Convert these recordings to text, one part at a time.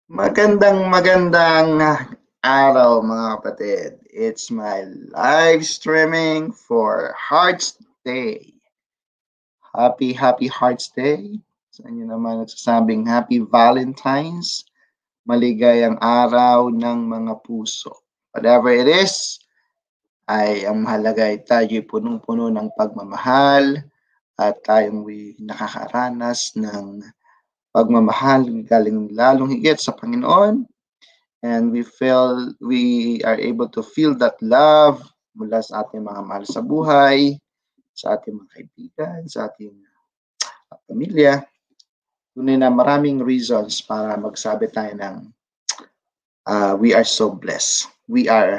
Magandang araw mga kapatid. It's my live streaming for Hearts Day. Happy Hearts Day. Sa inyo naman nagsasabing Happy Valentine's. Maligayang araw ng mga puso. Whatever it is, ay ang mahalaga ay tayo punong-puno ng pagmamahal at tayong nakakaranas ng pagmamahal galing lalong higit sa Panginoon. And we are able to feel that love mula sa ating mga mahal sa buhay, sa ating mga kaibigan, sa ating pamilya. Tunay na maraming reasons para magsabi tayo ng we are so blessed. We are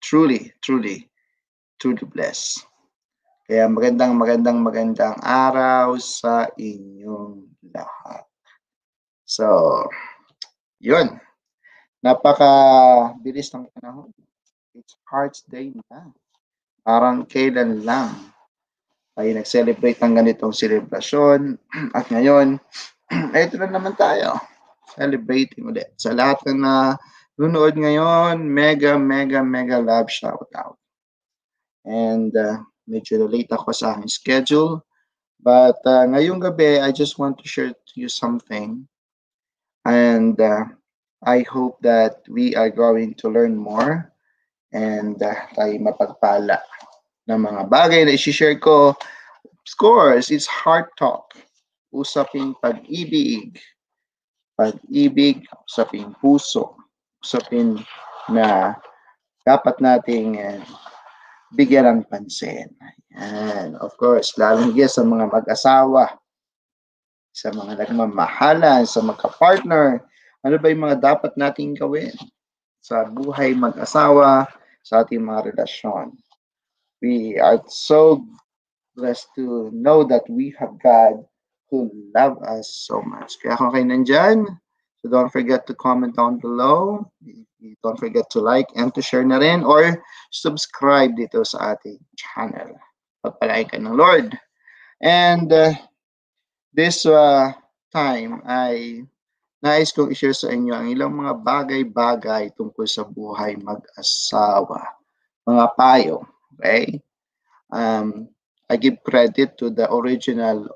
truly blessed. Kaya magandang araw sa inyong lahat. So, yun. Napaka-bilis ng panahon. It's Hearts Day na. Parang kailan lang ay nag-celebrate ng ganitong celebration. At ngayon, ito na naman tayo. Celebrating ulit. Sa lahat na nanonood ngayon, mega love shout out. And medyo late ako sa aking schedule. But ngayong gabi, I just want to share to you something. And I hope that we are going to learn more and tayo mapagpala ng mga bagay na isi-share ko. Of course, it's heart talk. Usaping pag-ibig. Pag-ibig, usaping puso. Usapin na dapat nating bigyan ng pansin. And of course, lalong higit sa mga mag-asawa, sa mga nagmamahalan, sa magka-partner, ano ba yung mga dapat nating gawin sa buhay mag-asawa, sa ating mga relasyon. We are so blessed to know that we have God who love us so much. Kaya kung kayo nandyan, so don't forget to comment down below. Don't forget to like and to share na rin or subscribe dito sa ating channel. Pagpalain ka ng Lord. And this time ay nais kong i-share sa inyo ang ilang mga bagay-bagay tungkol sa buhay mag-asawa. Mga payo, okay? I give credit to the original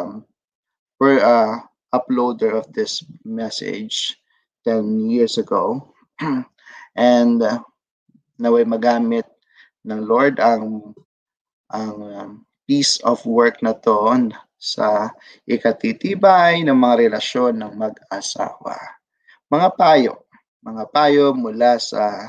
uploader of this message 10 years ago. And naway magamit ng Lord ang piece of work na to sa ikatitibay ng mga relasyon ng mag-asawa. Mga payo mula sa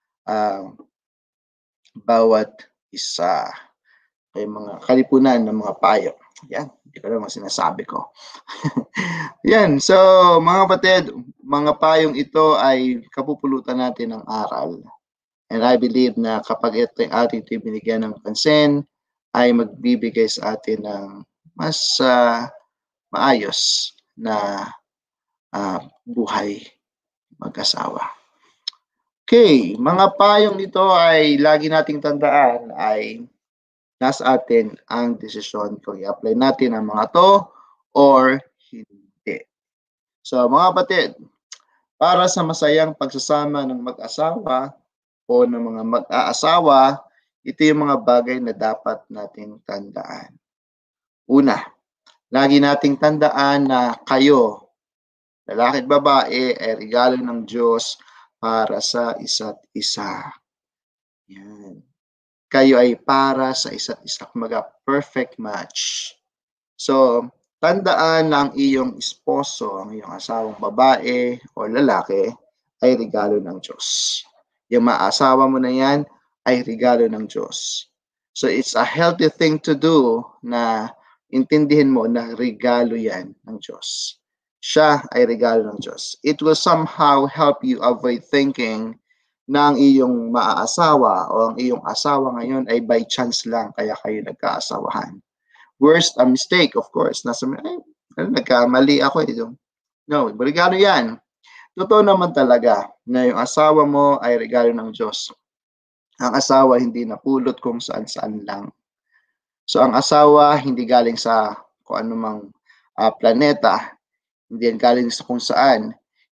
bawat isa. Ay mga kalipunan ng mga payo. Yan, hindi ko lang sinasabi ko. Yan, so mga kapatid, mga payong ito ay kapupulutan natin ng aral. And I believe na kapag ito yung ating binigyan ng pansin, ay magbibigay sa atin ng mas maayos na buhay mag-asawa. Okay, mga payong ito ay lagi nating tandaan ay nasa atin ang desisyon kung i-apply natin ang mga to or hindi. So mga kapatid, para sa masayang pagsasama ng mag-asawa o ng mga mag-aasawa, ito yung mga bagay na dapat nating tandaan. Una, lagi nating tandaan na kayo, lalaki at babae, ay regalo ng Diyos para sa isa't isa. Yan. Kayo ay para sa isa't isa, kumaga perfect match. So, tandaan na ang iyong esposo, ang iyong asawang babae o lalaki ay regalo ng Diyos. Yung maasawa mo na yan ay regalo ng Diyos. So, it's a healthy thing to do na intindihin mo na regalo yan ng Diyos. Siya ay regalo ng Diyos. It will somehow help you avoid thinking na ang iyong maaasawa o ang iyong asawa ngayon ay by chance lang kaya kayo nagkaasawahan. Worst, a mistake, of course. Nagkamali ako eh. No, regalo yan. Totoo naman talaga na yung asawa mo ay regalo ng Diyos. Ang asawa hindi napulot kung saan-saan lang. So ang asawa hindi galing sa kung anumang planeta, hindi yan galing sa kung saan.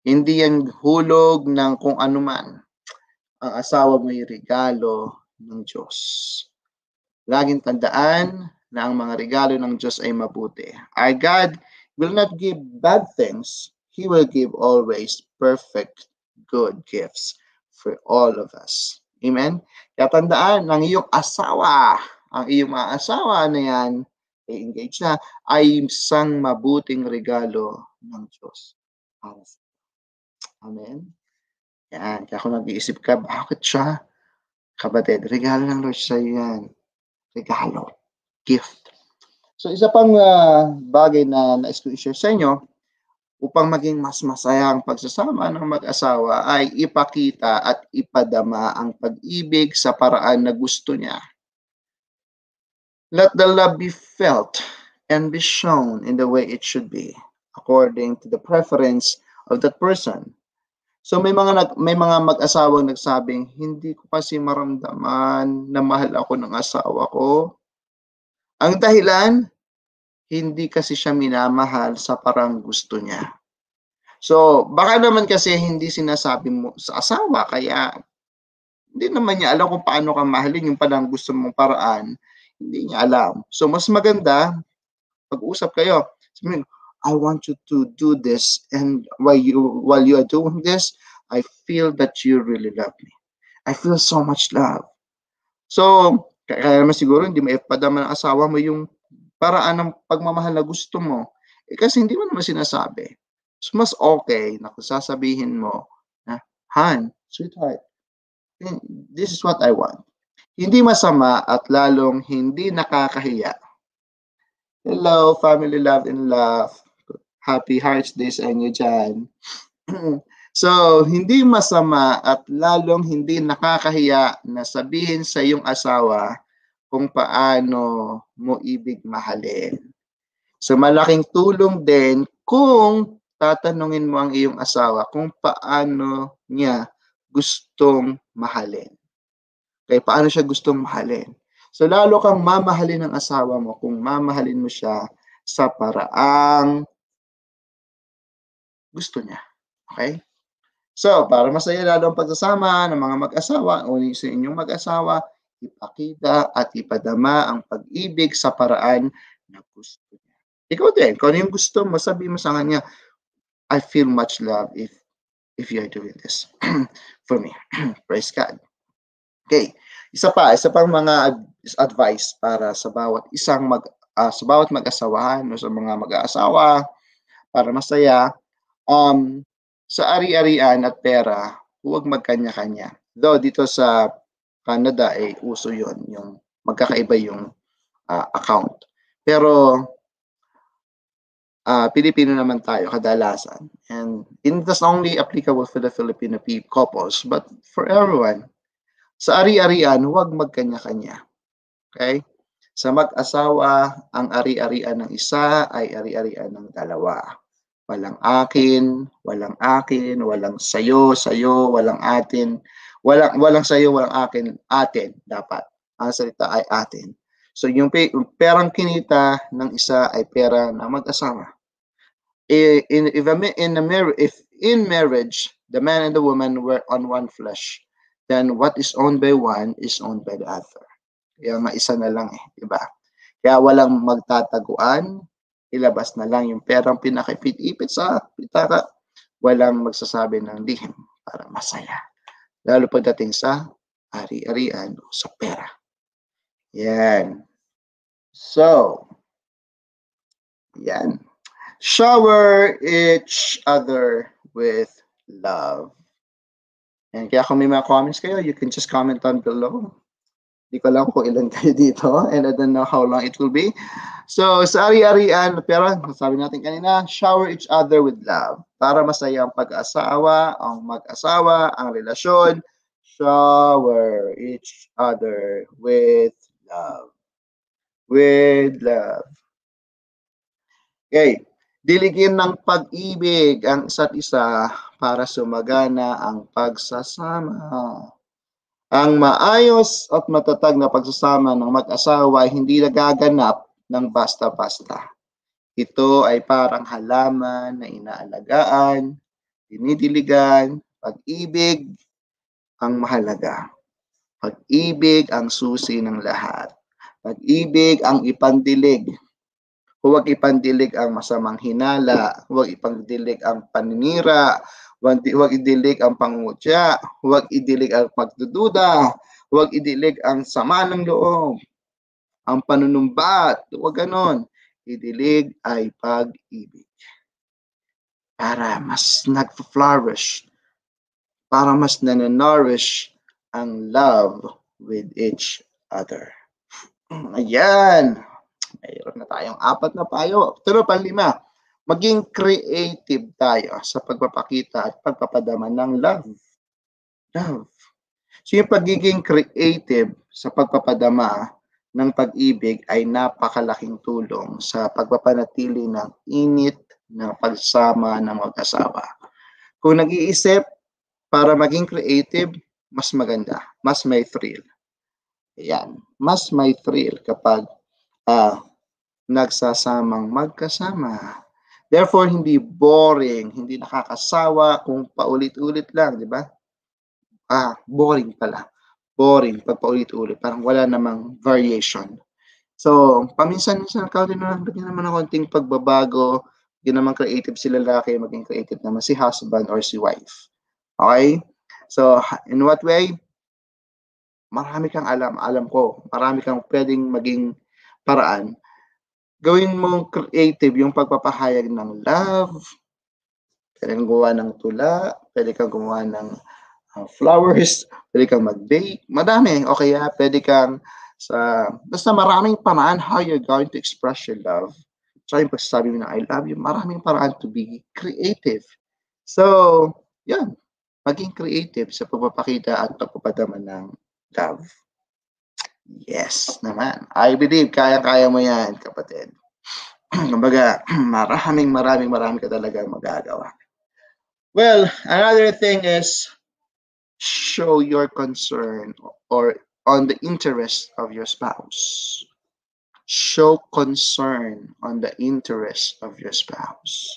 Hindi yan hulog ng kung ano man. Ang asawa mo'y regalo ng Diyos. Laging tandaan na ang mga regalo ng Diyos ay mabuti. Our God will not give bad things. He will give always perfect, good gifts for all of us. Amen? Kaya tandaan, ang iyong asawa, ang iyong mga asawa na yan, engage na, ay isang mabuting regalo ng Diyos. Amen? Yan. Kaya kung nag-iisip ka, bakit siya? Kapatid, regalo ng Lord sa'yo yan. Regalo. Gift. So, isa pang bagay na nais ko i-share sa inyo, upang maging mas masaya ang pagsasama ng mag-asawa ay ipakita at ipadama ang pag-ibig sa paraan na gusto niya. Let the love be felt and be shown in the way it should be, according to the preference of that person. So may mga mag-asawang nagsabing, hindi ko kasi maramdaman na mahal ako ng asawa ko. Ang dahilan, hindi kasi siya minamahal sa parang gusto niya. So, baka naman kasi hindi sinasabi mo sa asawa, kaya hindi naman niya alam kung paano ka mahalin yung parang gusto mong paraan. Hindi niya alam. So, mas maganda, pag-usap kayo. Sabihin, I want you to do this, and while you are doing this, I feel that you really love me. I feel so much love. So, kaya naman siguro hindi maipadama ng asawa mo yung paraan ng pagmamahal na gusto mo. Kasi hindi mo naman sinasabi. So, mas okay na kung sasabihin mo na, Han, sweetheart, this is what I want. Hindi masama at lalong hindi nakakahiya. Hello, family love and love. Happy Hearts Day sa inyo dyan. So, hindi masama at lalong hindi nakakahiya na sabihin sa iyong asawa kung paano mo ibig mahalin. So, malaking tulong din kung tatanungin mo ang iyong asawa kung paano niya gustong mahalin. Kaya paano siya gustong mahalin. So, lalo kang mamahalin ng asawa mo kung mamahalin mo siya sa paraang gusto niya. Okay? So, para masaya lalo ang pagsasama ng mga mag-asawa, o sa inyong mag-asawa, ipakita at ipadama ang pag-ibig sa paraan na gusto niya. Ikaw din, kung ano yung gusto mo, sabihin mo sa kanya, I feel much love if you are doing this for me. Praise God. Okay, isa pang mga advice para sa bawat sa bawat mag-asawahan o sa mga mag-aasawa para masaya. Sa ari-arian at pera, huwag magkanya-kanya. Though dito sa Canada ay uso yon, yung magkakaiba yung account. Pero Pilipino naman tayo kadalasan. And it is only applicable for the Filipino couples, but for everyone. Sa ari-arian, huwag magkanya-kanya. Okay? Sa mag-asawa, ang ari-arian ng isa ay ari-arian ng dalawa. Walang akin, walang akin, walang sayo, walang atin, walang sayo, walang akin, atin dapat. Ang salita ay atin. So yung perang kinita ng isa ay pera ng mag-asawa. If in marriage, the man and the woman were on one flesh, then what is owned by one is owned by the other. Kaya maisa na lang di ba? Kaya walang magtataguan, ilabas na lang yung perang pinakipit-ipit sa pitaka, walang magsasabi ng lihim para masaya. Lalo pagdating sa ari-arian o sa pera. Yan. So, yan. Shower each other with love. And kaya kung may mga comments kayo, you can just comment down below. Hindi ko alam kung ilan kayo dito and I don't know how long it will be. So, sa ari-arian, pero sabi natin kanina, shower each other with love. Para masaya ang pag-asawa, ang mag-asawa, ang relasyon, shower each other with love. With love. Okay. Diligin ng pag-ibig ang isa't isa para sumagana ang pagsasama. Ang maayos at matatag na pagsasama ng mag-asawa ay hindi nagaganap ng basta-basta. Ito ay parang halaman na inaalagaan, dinidiligan, pag-ibig ang mahalaga. Pag-ibig ang susi ng lahat. Pag-ibig ang ipandilig. Huwag ipandilig ang masamang hinala, huwag ipandilig ang paninira, huwag idilig ang pangungutya, huwag idilig ang pagdududa, huwag idilig ang sama ng loob, ang panunumbat, huwag ganon. Idilig ay pag-ibig. Para mas nag-flourish, para mas nananourish ang love with each other. Ayan. Mayroon na tayong 4 na payo. Pero panglima, maging creative tayo sa pagpapakita at pagpapadama ng love. Love. So yung pagiging creative sa pagpapadama ng pag-ibig ay napakalaking tulong sa pagpapanatili ng init ng pagsama ng mag-asawa. Kung nag-iisip para maging creative, mas maganda, mas may thrill. Ayan, mas may thrill kapag nagsasamang magkasama. Therefore, hindi boring, hindi nakakasawa kung paulit-ulit lang, di ba? Boring pala. Boring pag paulit-ulit. Parang wala namang variation. So, paminsan-minsan bigyan naman ng konting pagbabago, bigyan naman creative si lalaki, maging creative naman si husband or si wife. Okay? So, in what way? Marami kang alam ko, marami kang pwedeng maging paraan. Gawin mong creative yung pagpapahayag ng love, pwede kang gumawa ng tula, pwede kang gumawa ng flowers, pwede kang mag-bake, madami. O kaya pwede kang basta maraming paraan how you're going to express your love. So yung pagsasabi mo na I love you, maraming paraan to be creative. So, yan. Maging creative sa pagpapakita at pagpapadama ng love. Yes naman. I believe kaya-kaya mo yan, kapatid. Kumbaga, maraming ka talaga magagawa. Well, another thing is show your concern or on the interest of your spouse. Show concern on the interest of your spouse.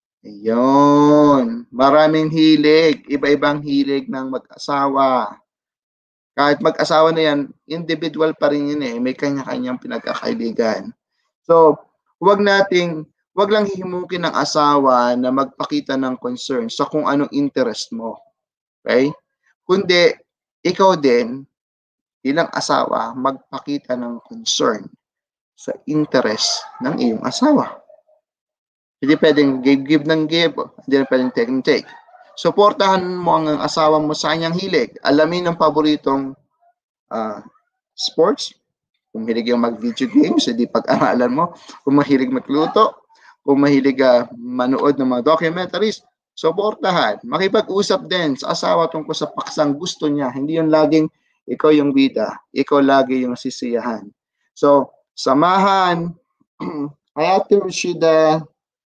Ayun. Maraming hilig. Iba-ibang hilig ng mag-asawa. Kahit mag-asawa na yan, individual pa rin yun eh. May kanya-kanyang pinagkakailigan. So, wag lang hihimukin ng asawa na magpakita ng concern sa kung anong interest mo. Okay? Kundi, ikaw din, bilang asawa, magpakita ng concern sa interest ng iyong asawa. Hindi pwedeng give ng give, hindi pwedeng take and take. Suportahan mo ang asawa mo sa kanyang hilig. Alamin ang paboritong sports. Kung mahilig yung mag-video games, hindi pag-aralan mo. Kung mahilig magluto, kung mahilig manood ng mga documentaries, suportahan. Makipag-usap din sa asawa tungkol sa paksang gusto niya. Hindi yung laging ikaw yung bida, ikaw lagi yung sisiyahan. So, samahan. Ate Rashida.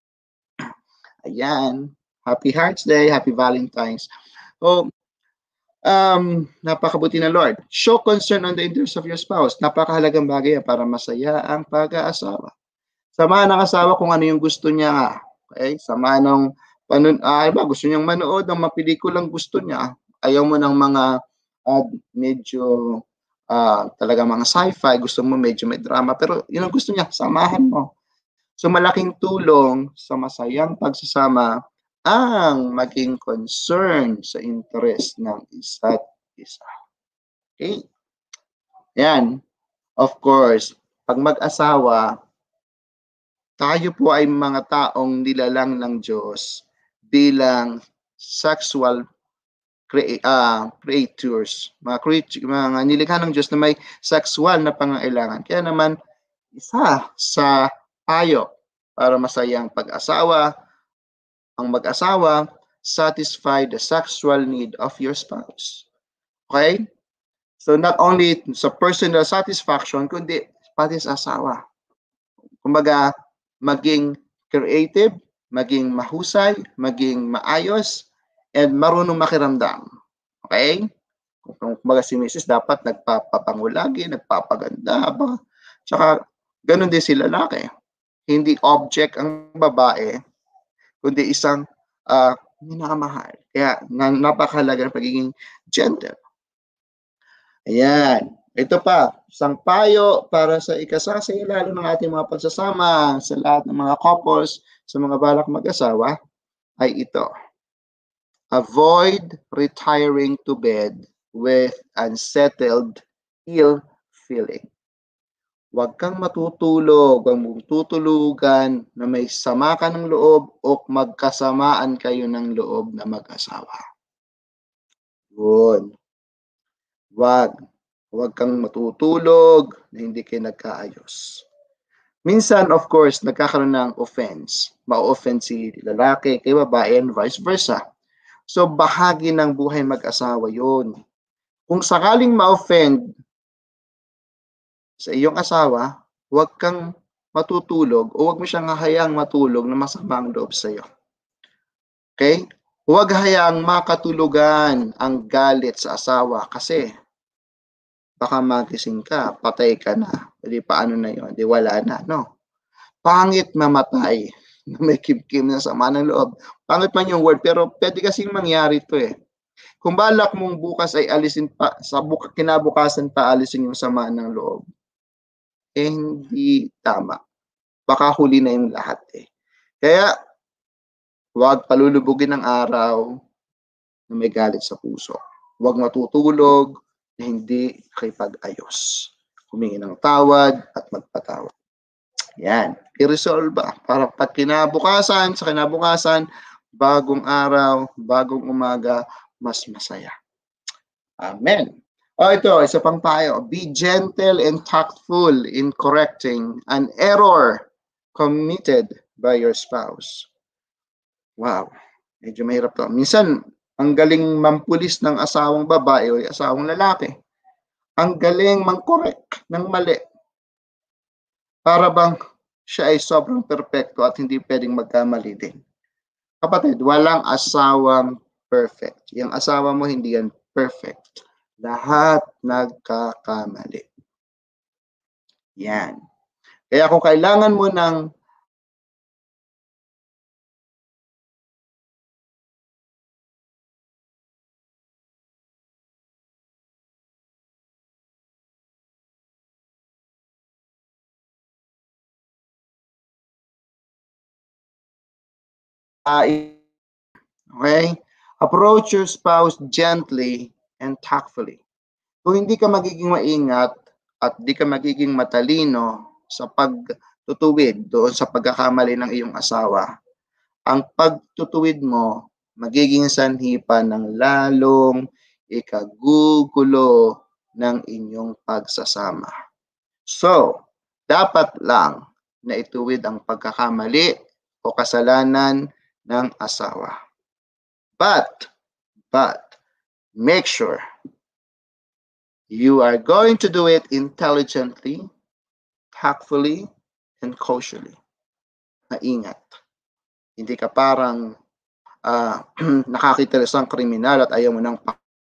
Ayan. Happy Hearts Day, Happy Valentine's. So, napakabuti na Lord. Show concern on the interest of your spouse. Napakahalagang bagay para masaya ang pag-aasawa. Samahan ng asawa kung ano yung gusto niya. Okay? Samahan ng gusto niyang manood ng mga pelikulang gusto niya. Ayaw mo ng mga medyo talaga mga sci-fi, gusto mo medyo may drama, pero yun ang gusto niya, samahan mo. So malaking tulong sa masayang pagsasama ang maging concern sa interest ng isa't isa. Okay? Yan. Of course, pag mag-asawa, tayo po ay mga taong nilalang ng Diyos bilang sexual creatures, mga nilikha ng Diyos na may sexual na pangangailangan. Kaya naman, isa sa payo para masayang pag-asawa, ang mag-asawa, satisfy the sexual need of your spouse. Okay? So not only sa personal satisfaction, kundi pati sa asawa. Kumbaga, maging creative, maging mahusay, maging maayos, and marunong makiramdam. Okay? Kung kumbaga si Mrs. dapat nagpapapango lagi, nagpapaganda, tsaka ganun din si lalaki. Hindi object ang babae, kundi isang minamahal. Kaya napakahalaga ng pagiging gentle. Ayan. Ito pa, isang payo para sa ikasasaya lalo ng ating mga pagsasama sa lahat ng mga couples, sa mga balak mag-asawa, ay ito. Avoid retiring to bed with unsettled, ill feeling. Huwag kang matutulog, huwag mong tutulugan na may sama ka ng loob o magkasamaan kayo ng loob na mag-asawa. Yun. Huwag kang matutulog na hindi kayo nagkaayos. Minsan, of course, nagkakaroon ng offense. Ma-offend si lalaki kay babae and vice versa. So, bahagi ng buhay mag-asawa yun. Kung sakaling ma-offend sa iyong asawa, huwag kang matutulog o huwag mo siyang hahayaang matulog na masama ang loob sa iyo. Okay? Huwag hayaang makatulugan ang galit sa asawa kasi baka magising ka, patay ka na. Di paano na yun? Di wala na, no? Pangit mamatay na may kim-kim na sama ng loob. Pangit man yung word, pero pwede kasing mangyari ito eh. Kung balak mong bukas ay alisin pa, sa kinabukasan pa alisin yung sama ng loob, eh hindi tama. Baka huli na yung lahat eh. Kaya, huwag palulubugin ng araw na may galit sa puso. Huwag matutulog na hindi nakipag-ayos. Humingi ng tawad at magpatawad. Yan. I-resolve ba? Para pag kinabukasan, sa kinabukasan, bagong araw, bagong umaga, mas masaya. Amen. Ito, isa pang payo. Be gentle and tactful in correcting an error committed by your spouse. Wow. Medyo mahirap to. Minsan, ang galing mampulis ng asawang babae o asawang lalaki. Ang galing mang-correct ng mali. Para bang siya ay sobrang perpekto at hindi pwedeng magkamali din. Kapatid, walang asawang perfect. Yung asawa mo hindi yan perfect. Lahat nagkakamali. Yan. Kaya kung kailangan mo ng okay? Approach your spouse gently and tactfully. Kung hindi ka magiging maingat at di ka magiging matalino sa pagtutuwid doon sa pagkakamali ng iyong asawa, ang pagtutuwid mo magiging sanhi pa ng lalong ikagugulo ng inyong pagsasama. So, dapat lang na ituwid ang pagkakamali o kasalanan ng asawa. But, make sure you are going to do it intelligently, tactfully, and cautiously. Maingat. Hindi ka parang nakakita sa kriminal at ayaw mo nang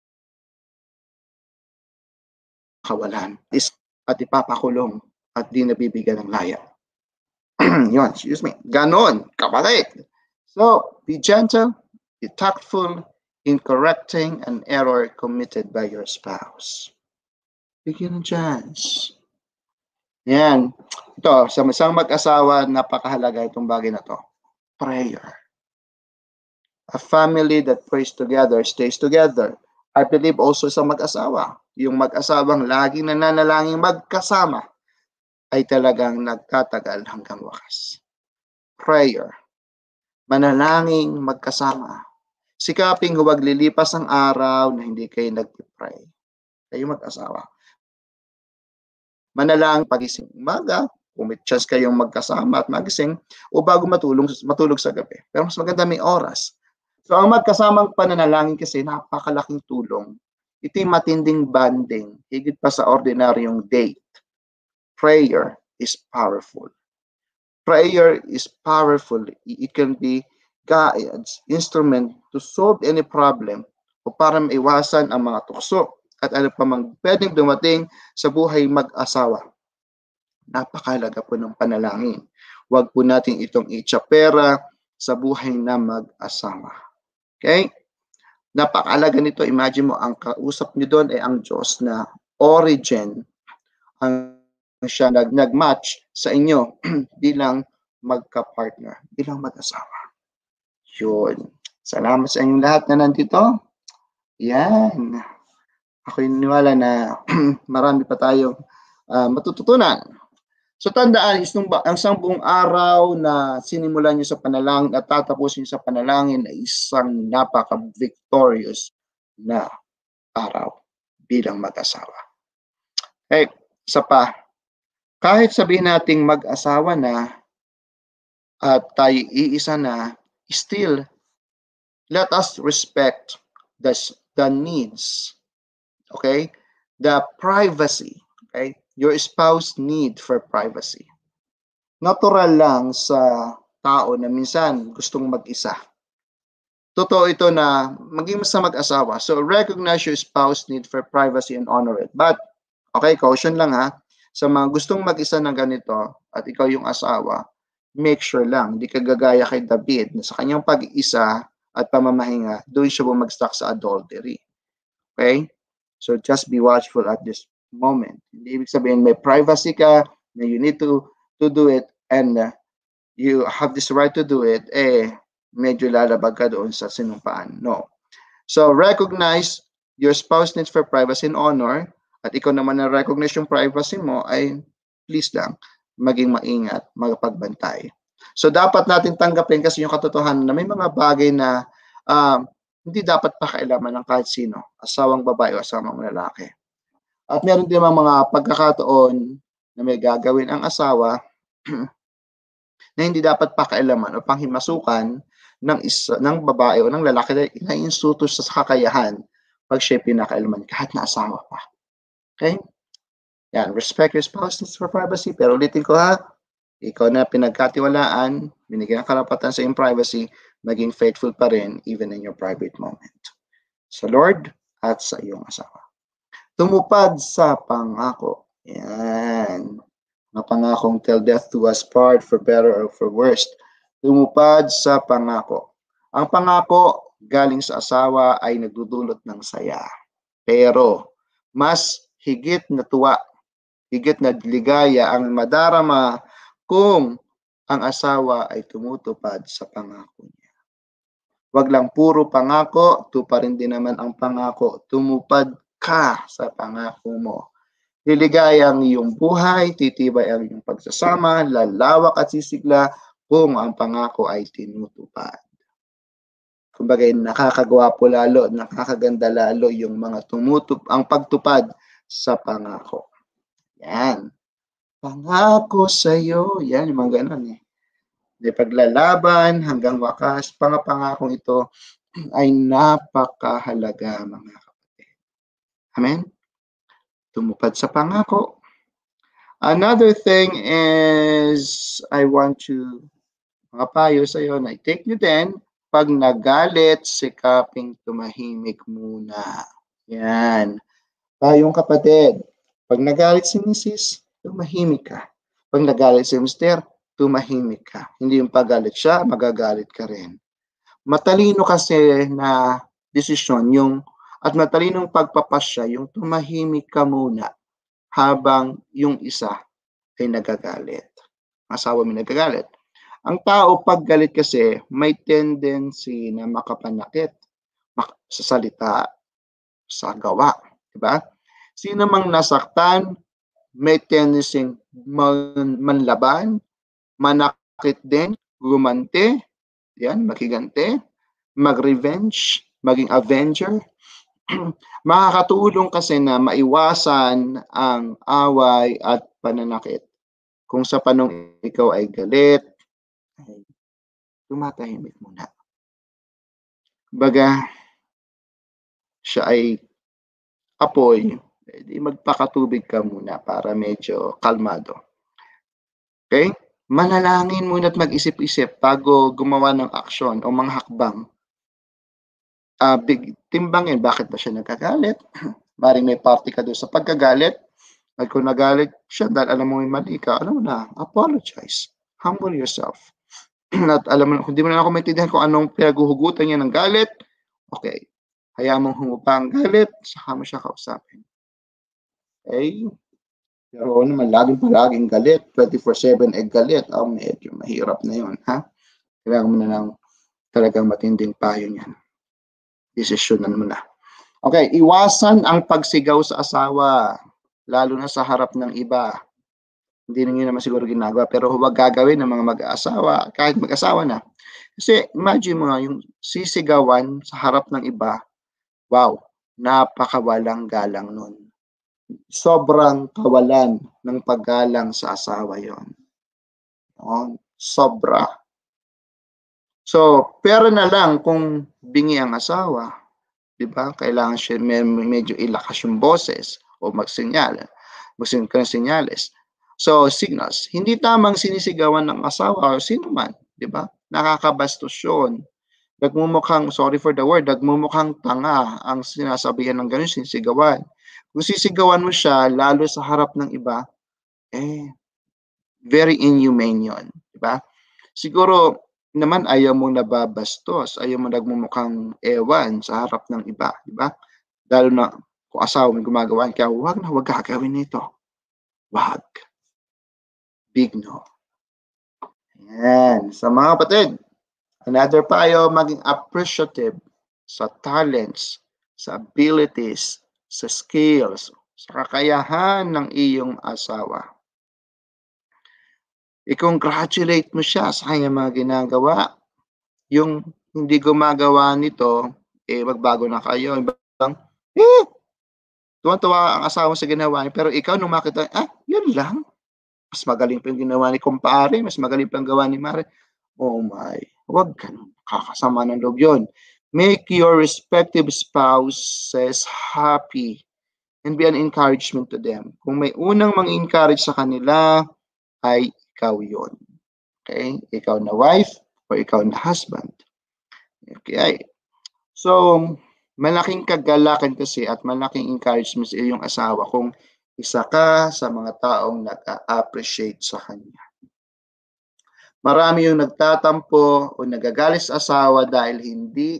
kawalan at ipapakulong at di nabibigyan ng laya. Yun, excuse me. Ganon, kapatid. So, be gentle, be tactful in correcting an error committed by your spouse. Bigyan ng chance. Yan. Ito, sa isang mag-asawa, napakahalaga itong bagay na to. Prayer. A family that prays together stays together. I believe also sa mag-asawa. Yung mag-asawang laging nananalangin magkasama ay talagang nagtatagal hanggang wakas. Prayer. Manalangin magkasama. Sikaping huwag lilipas ang araw na hindi kayo nag-pray. Kayo mag-asawa. Manalangin pagising umaga, kung may chance kayong magkasama at magising, o bago matulog sa gabi. Pero mas maganda may oras. So ang magkasamang pananalangin kasi napakalaking tulong. Ito yung matinding bonding, higit pa sa ordinaryong date. Prayer is powerful. Prayer is powerful. It can be God's instrument to solve any problem o para maiwasan ang mga tukso at ano pa mang pwedeng dumating sa buhay mag-asawa. Napakahalaga po ng panalangin. Huwag po natin itong itsapera sa buhay na mag-asawa. Okay? Napakalaga nito. Imagine mo, ang kausap niyo doon ay ang Diyos na origin ang siya nag-match sa inyo bilang magka-partner, bilang mag-asawa. Yun. Salamat sa inyong lahat na nandito. Yan. Ako'y niniwala na marami pa tayong matututunan. So tandaan, ang isang buong araw na sinimulan niyo sa panalangin at tatapusin sa panalangin ay isang napaka-victorious na araw bilang mag-asawa. Okay, isa pa. Kahit sabihin nating mag-asawa na at tayo iisa na, still, let us respect the needs, okay? The privacy, okay? Your spouse need for privacy. Natural lang sa tao na minsan gustong mag-isa. Totoo ito na maging sa mag-asawa. So recognize your spouse need for privacy and honor it. But, okay, caution lang ha, sa mga gustong mag-isa ng ganito at ikaw yung asawa, make sure lang, hindi ka gagaya kay David na sa kanyang pag-iisa at pamamahinga, doon siya bumagsak sa adultery. Okay? So just be watchful at this moment. Hindi ibig sabihin may privacy ka na you need to do it and you have this right to do it, medyo lalabag ka doon sa sinumpaan. No. So recognize your spouse needs for privacy and honor at ikaw naman na recognize yung privacy mo ay please lang maging maingat, magpagbantay. So dapat natin tanggapin kasi yung katotohanan na may mga bagay na hindi dapat pakialaman ng kahit sino, asawang babae o asawang lalaki. At meron din mga pagkakataon na may gagawin ang asawa na hindi dapat pakialaman o panghimasukan ng babae o ng lalaki na insulto sa kakayahan pag siya pinakailaman kahit na asawa pa. Okay? Yan, respect your spouse for privacy. Pero ulitin ko ha, ikaw na pinagkatiwalaan, binigyan ng karapatan sa iyong privacy, maging faithful pa rin even in your private moment. Sa Lord at sa iyong asawa. Tumupad sa pangako. Yan. Mga pangakong till death do us part, for better or for worse. Tumupad sa pangako. Ang pangako galing sa asawa ay nagdudulot ng saya. Pero mas higit na tuwa, higit na ligaya ang madarama kung ang asawa ay tumutupad sa pangako niya. Wag lang puro pangako, tuparin din naman ang pangako. Tumupad ka sa pangako mo. Liligaya ang iyong buhay, titibay ang iyong pagsasama, lalawak at sisigla kung ang pangako ay tinutupad. Kumbaga, nakakagwapo lalo, nakakaganda lalo yung mga ang pagtupad sa pangako. Yan. Pangako sa'yo. Yan, yung mga ganun eh. May paglalaban hanggang wakas, pangakong ito ay napakahalaga mga kapatid. Amen? Tumupad sa pangako. Another thing is, I want to mga payo sa iyo na i-take nyo din, pag nagalit, sikaping tumahimik muna. Yan. Payong kapatid, pag nagalit si Mrs., tumahimik ka. Pag nagalit si Mr., tumahimik ka. Hindi yung pagalit siya, magagalit ka rin. Matalino kasi na desisyon at matalinong pagpapasya yung tumahimik ka muna habang yung isa ay nagagalit. Asawa mo nagagalit. Ang tao pag galit kasi may tendency na makapanakit sa salita, sa gawa. Diba? Sino mang nasaktan, may tendency manlaban, manakit din, gumante, yan, makigante, mag-revenge, maging avenger. Makakatulong kasi na maiwasan ang away at pananakit. Kung sa panong ikaw ay galit, ay tumatahimik muna. Baga, siya ay apoy, di magpakatubig ka muna para medyo kalmado. Okay? Manalangin muna at mag-isip-isip bago gumawa ng aksyon o mga hakbang. Timbangin, bakit ba siya nagkagalit? Maring may party ka doon sa pagkagalit. At kung nagalit siya dahil alam mo may mali ka, alam mo na, apologize. Humble yourself. At alam mo, kung di mo na ako maintindihan kung anong pinaguhugutan niya ng galit, Okay. Hayaan mong humupa ang galit, saka mo siya kausapin. Okay? Pero naman, palaging galit, 24/7 galit, medyo mahirap na yun, ha? Kailangan mo na ng talagang matinding payo niyan. Desisyonan mo na. Okay, iwasan ang pagsigaw sa asawa, lalo na sa harap ng iba. Hindi niyo naman siguro ginagawa, pero huwag gagawin ng mga mag-aasawa, kahit mag-asawa na. Kasi imagine mo yung sisigawan sa harap ng iba, wow, napakawalang galang nun. Sobrang kawalan ng paggalang sa asawa yon. Sobra. So, pero na lang kung bingi ang asawa, di ba? Kailangan siya medyo ilakas yung boses o magsinyal ka ng senyales. So, signals. Hindi tamang sinisigawan ng asawa o sino man, di ba? Nakakabastos yun. Sorry for the word, nagmumukhang tanga ang sinasabihan ng ganun, sinisigawan. Kung sisigawan mo siya, lalo sa harap ng iba, very inhumane yun, di ba? Siguro naman ayaw mong nababastos, ayaw mo nagmumukhang ewan sa harap ng iba, di ba? Lalo na kung asawa mo gumagawa, kaya huwag gagawin nito. Wag. Big no. Yan. Sa mga kapatid, another payo, maging appreciative sa talents, sa abilities, sa skills, sa kakayahan ng iyong asawa. I-congratulate mo siya sa kanyang mga ginagawa. Yung hindi gumagawa nito, magbago na kayo. Tuwan-tuwa ang asawa sa ginawa niya, pero ikaw nung makita, yun lang. Mas magaling pa yung ginawa ni kumpare, mas magaling pa yung gawa ni Mare. Oh my, huwag ganun. Kakasama ng loob yun. Make your respective spouses happy and be an encouragement to them. Kung may unang mang-encourage sa kanila, ay ikaw yun. Okay? Ikaw na wife or ikaw na husband. Okay? So, malaking kagalakan kasi at malaking encouragement sa iyong asawa kung isa ka sa mga taong nag-appreciate sa kanya. Marami yung nagtatampo o nagagalit sa asawa dahil hindi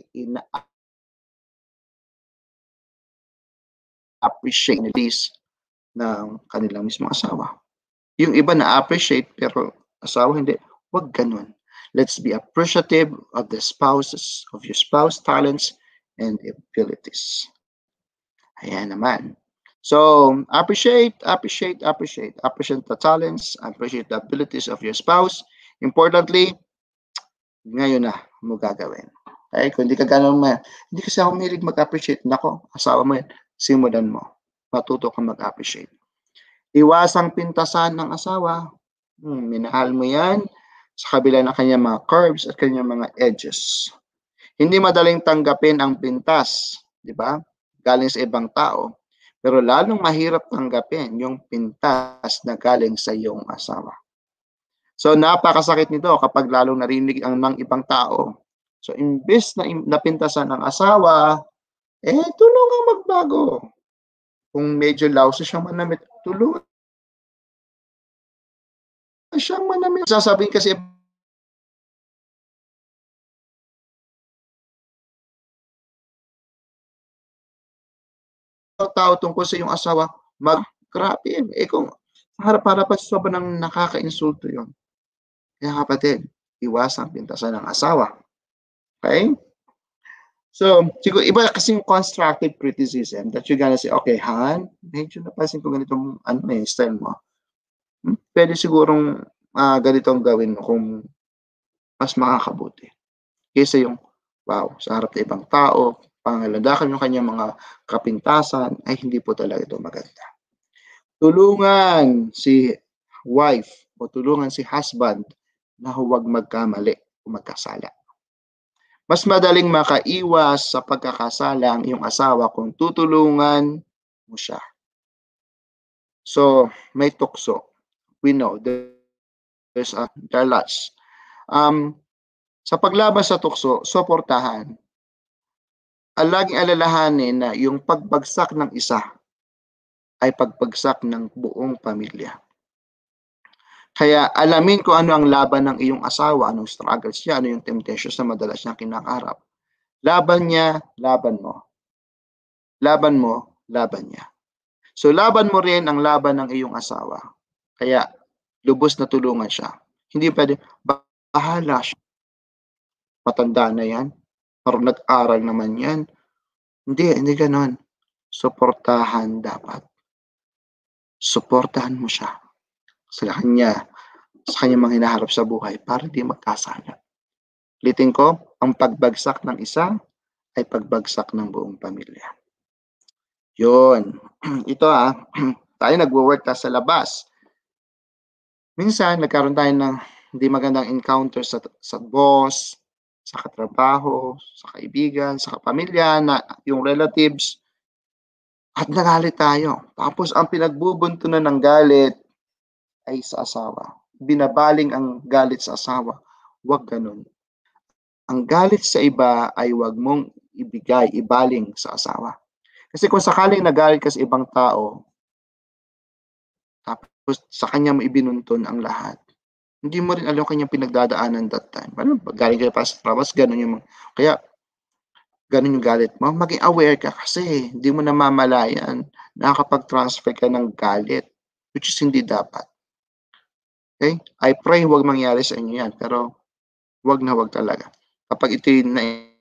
ina-appreciate ng kanilang mismong asawa. Yung iba na-appreciate pero asawa hindi. Huwag ganun. Let's be appreciative of the spouses, of your spouse talents and abilities. Ayan naman. So, appreciate the talents, appreciate the abilities of your spouse. Importantly, ngayon na mo gagawin. Okay? Kung hindi ka ganun, hindi kasi ako milig mag-appreciate. Nako, asawa mo yan, simulan mo. Matuto kang mag-appreciate. Iwasang pintasan ng asawa. Minahal mo yan sa kabila ng kanyang mga curves at kanyang mga edges. Hindi madaling tanggapin ang pintas, di ba? Galing sa ibang tao. Pero lalong mahirap tanggapin yung pintas na galing sa iyong asawa. So napakasakit nito kapag lalong narinig ang ng ibang tao. So imbes na napintasan ng asawa, tulungang magbago. Kung medyo lousy siyang manamit, tulungan siyang manamit. Sasabihin kasi tao tungkol sa iyong asawa, grabe, kung harap-harapan sobrang nakaka-insulto yun. Kaya kapatid, iwasang pintasan ng asawa. Okay? So, siguro iba kasing constructive criticism that you're gonna say, okay, Han, medyo napansin ko ganitong style mo. Pwede sigurong ganito ang gawin mo kung mas makakabuti. Kaysa yung, wow, sa harap ng ibang tao, pangaladakan yung kanyang mga kapintasan, ay hindi po talaga ito maganda. Tulungan si wife o tulungan si husband na huwag magkamali o magkasala. Mas madaling makaiwas sa pagkakasala ang iyong asawa kung tutulungan mo siya. So, may tukso. We know there are lots. Sa paglaban sa tukso, suportahan. Laging alalahanin na yung pagbagsak ng isa ay pagbagsak ng buong pamilya. Kaya alamin kung ano ang laban ng iyong asawa, anong struggles niya, ano yung temptations na madalas niyang kinakaharap. Laban niya, laban mo. Laban mo, laban niya. So laban mo rin ang laban ng iyong asawa. Kaya lubos na tulungan siya. Hindi pwede, bahala siya. Matanda na yan. Parang nag-aral naman yan. Hindi ganon. Suportahan dapat. Suportahan mo siya. Sa kanya mga hinaharap sa buhay para di magkasala. Ulitin ko, ang pagbagsak ng isa ay pagbagsak ng buong pamilya. Yun. Ito tayo nagwo-work sa labas. Minsan, nagkaroon tayo ng hindi magandang encounter sa boss, sa katrabaho, sa kaibigan, sa kapamilya, na yung relatives, at nagalit tayo. Tapos, ang pinagbubuntunan ng galit ay sa asawa. Binabaling ang galit sa asawa. Huwag ganun. Ang galit sa iba ay huwag mong ibaling sa asawa. Kasi kung sakaling nagalit ka sa ibang tao, tapos sa kanya mo ibinuntun ang lahat, hindi mo rin alam kanyang pinagdadaanan that time. Ano, galing ka pa sa trabaho, ganun yung kaya ganun yung galit mo. Maging aware ka kasi hindi mo namamalayan, nakakapag-transfer ka ng galit, which is hindi dapat. Okay? I pray huwag mangyari sa inyo yan, pero huwag na huwag talaga. Kapag ito yung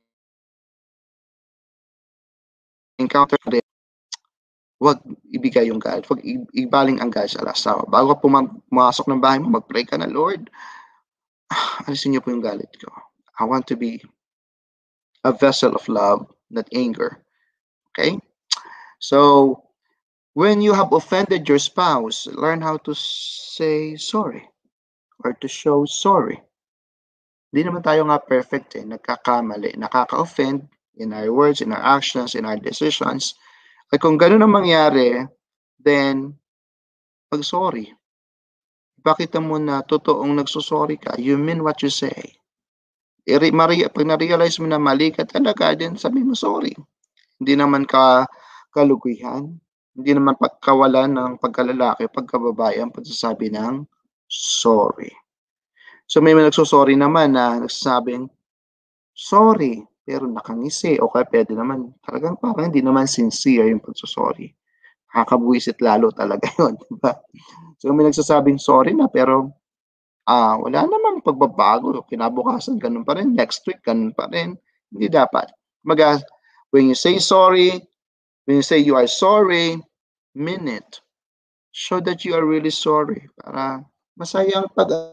na-encounter ka rin, huwag ibigay yung galit. Huwag ibaling ang galit sa asawa. Bago ka pumasok ng bahay mo, mag-pray ka na, Lord, alisin niyo po yung galit ko. I want to be a vessel of love, not anger. Okay? So, when you have offended your spouse, learn how to say sorry or to show sorry. Hindi naman tayo nga perfect nagkakamali, nakaka-offend in our words, in our actions, in our decisions. At kung ganun ang mangyari, then mag-sorry. Ipakita mo na totoong nagsusorry ka, you mean what you say. Pag na-realize mo na mali ka talaga, then sabi mo sorry. Hindi naman kaluguyan, hindi naman pagkawalan ng pagkalalaki, pagkababae ang pagsasabi ng sorry. So may nagsosorry naman na nagsasabing sorry, pero nakangisi o kaya pwede naman talagang parang hindi naman sincere yung pagsosorry. Nakakabuwisit lalo talaga yun, di ba? So may nagsasabing sorry na pero wala namang pagbabago. Kinabukasan, ganun pa rin. Next week, ganun pa rin. Hindi dapat. When you say sorry, when you say you are sorry, mean it. Show that you are really sorry para masayang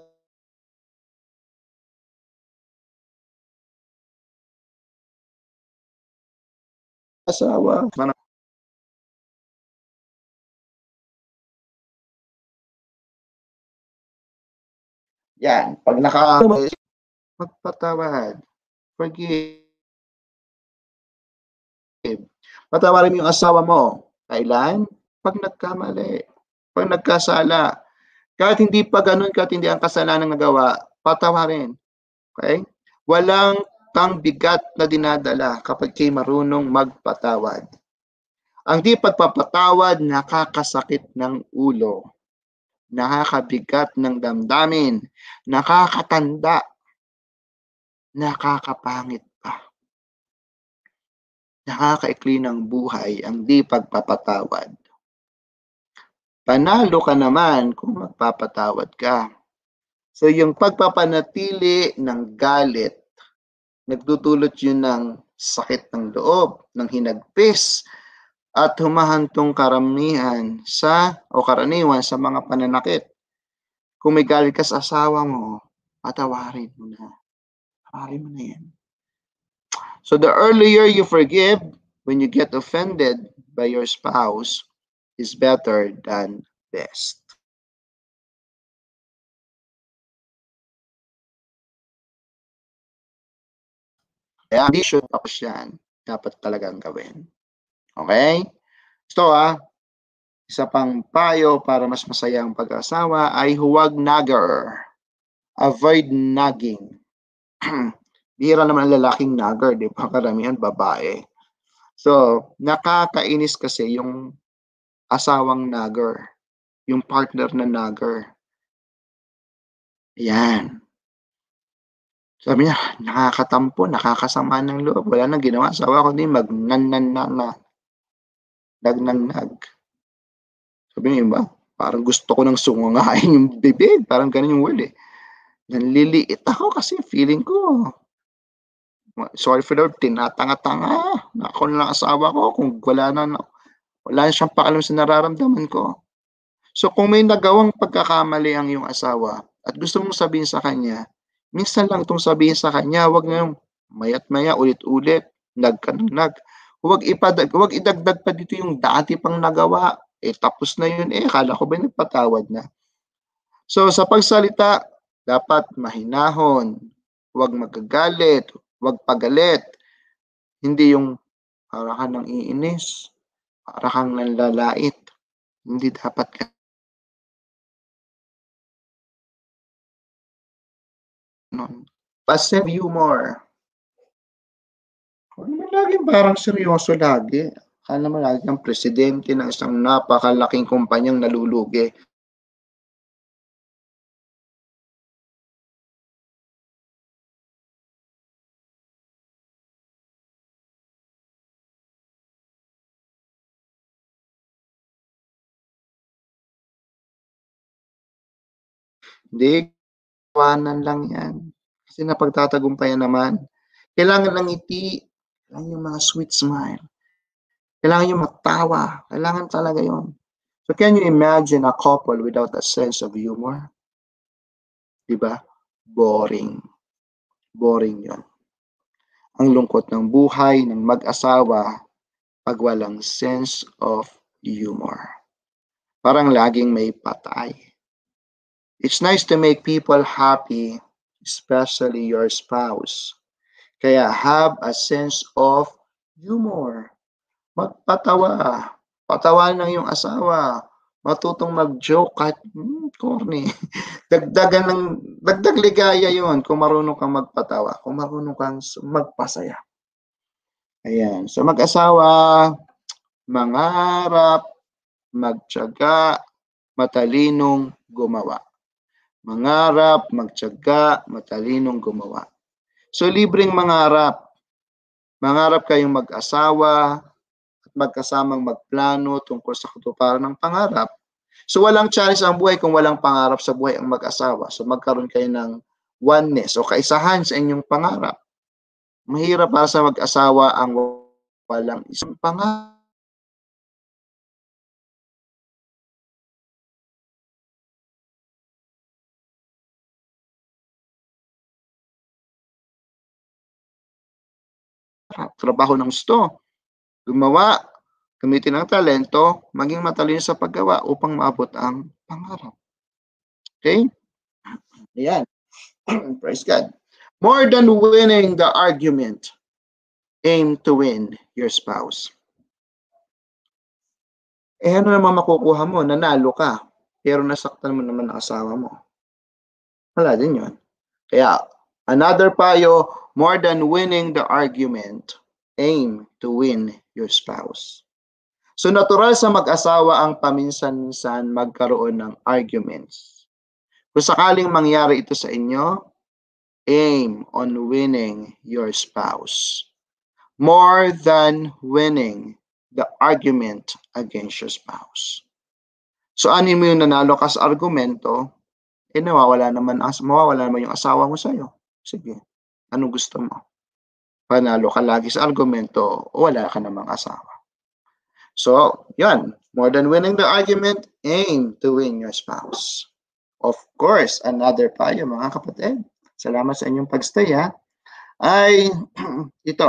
pag-asawa. Yan. Pag magpatawad. Forgive. Patawarin mo yung asawa mo. Kailan? Pag nagkamali. Pag nagkasala. Kahit hindi pa ganun, kahit hindi ang kasalanan nagawa, patawarin. Okay? Walang kang bigat na dinadala kapag kayo marunong magpatawad. Ang di pagpapatawad, nakakasakit ng ulo, nakakabigat ng damdamin, nakakatanda, nakakapangit pa. Nakakaikli ng buhay ang di pagpapatawad. Panalo ka naman kung magpapatawad ka. So yung pagpapanatili ng galit, nagdudulot yun ng sakit ng loob, ng hinagpis, at humahantong karaniwan sa mga pananakit. Kung may galit ka sa asawa mo, patawarin mo na. Patawarin mo na yan. So the earlier you forgive when you get offended by your spouse is better than best. Kaya hindi should tapos yan. Dapat talagang gawin. Okay? So isa pang payo para mas masaya ang pag-asawa ay huwag nagger. Avoid nagging. Bihira naman ang lalaking nagger, di ba? Karamihan babae. So, nakakainis kasi yung asawang nagger, yung partner na nagger. Yan. Sabi niya, nakakatampo, nakakasama ng loob. Wala nang ginawa. Asawa ko din nagnag. Sabi niya, iba, parang gusto ko nang sungangain yung bibig. Parang ganun yung word eh. Nanliliit ako kasi feeling ko, sorry for the word, tinatanga-tanga. Ako na lang asawa ko kung wala na siyang pakialam sa nararamdaman ko. So kung may nagawang pagkakamali ang iyong asawa at gusto mong sabihin sa kanya, minsan lang itong sabihin sa kanya, wag na yung maya't maya, ulit-ulit, nag. Huwag idagdag pa dito yung dati pang nagawa. Tapos na yun akala ko ba nagpatawad na? So sa pagsalita, dapat mahinahon, huwag magagalit, huwag pagalit. Hindi yung para kang nang iinis, para kang nanlalait. Hindi dapat ganon. Passive humor. Huwag naman laging parang seryoso lagi. Akala mo lagi kang presidente ng isang napakalaking kumpanyang nalulugi. Hindi, tawanan lang yan. Kasi napagtatagumpayan naman. Kailangan ng ngiti, kailangan yung mga sweet smile. Kailangan yung magtawa. Kailangan talaga yun. So can you imagine a couple without a sense of humor? Diba? Boring. Boring yun. Ang lungkot ng buhay ng mag-asawa pag walang sense of humor. Parang laging may patay. It's nice to make people happy, especially your spouse. Kaya have a sense of humor. Magpatawa. Patawanan ng iyong asawa. Matutong mag-joke kahit corny. Dagdag ligaya yon kung marunong kang magpatawa, kung marunong kang magpasaya. Ayan. So mag-asawa, mangarap, magtiyaga, matalinong gumawa. Mangarap, magtiyaga, matalinong gumawa. So libreng mangarap. Mangarap kayong mag-asawa at magkasamang magplano tungkol sa katuparan ng pangarap. So walang challenge ang buhay kung walang pangarap sa buhay ang mag-asawa. So magkaroon kayo ng oneness o kaisahan sa inyong pangarap. Mahirap para sa mag-asawa ang walang isang pangarap. Trabaho ng gusto. Gumawa, gamitin ang talento, maging matalino sa paggawa upang maabot ang pangarap. Okay? Ayan. Praise God. More than winning the argument, aim to win your spouse. Ano naman makukuha mo? Nanalo ka, pero nasaktan mo naman ang asawa mo. Wala din yun. Kaya, another payo, more than winning the argument, aim to win your spouse. So natural sa mag-asawa ang paminsan-minsan magkaroon ng arguments. Kung sakaling mangyari ito sa inyo, aim on winning your spouse. More than winning the argument against your spouse. So ano mo yung nanalo ka sa argumento, mawawala naman yung asawa mo sa'yo. Sige, anong gusto mo? Panalo ka lagi sa argumento o wala ka namang asawa. So, yan. More than winning the argument, aim to win your spouse. Of course, another payo mga kapatid. Salamat sa inyong pagstay ay ito.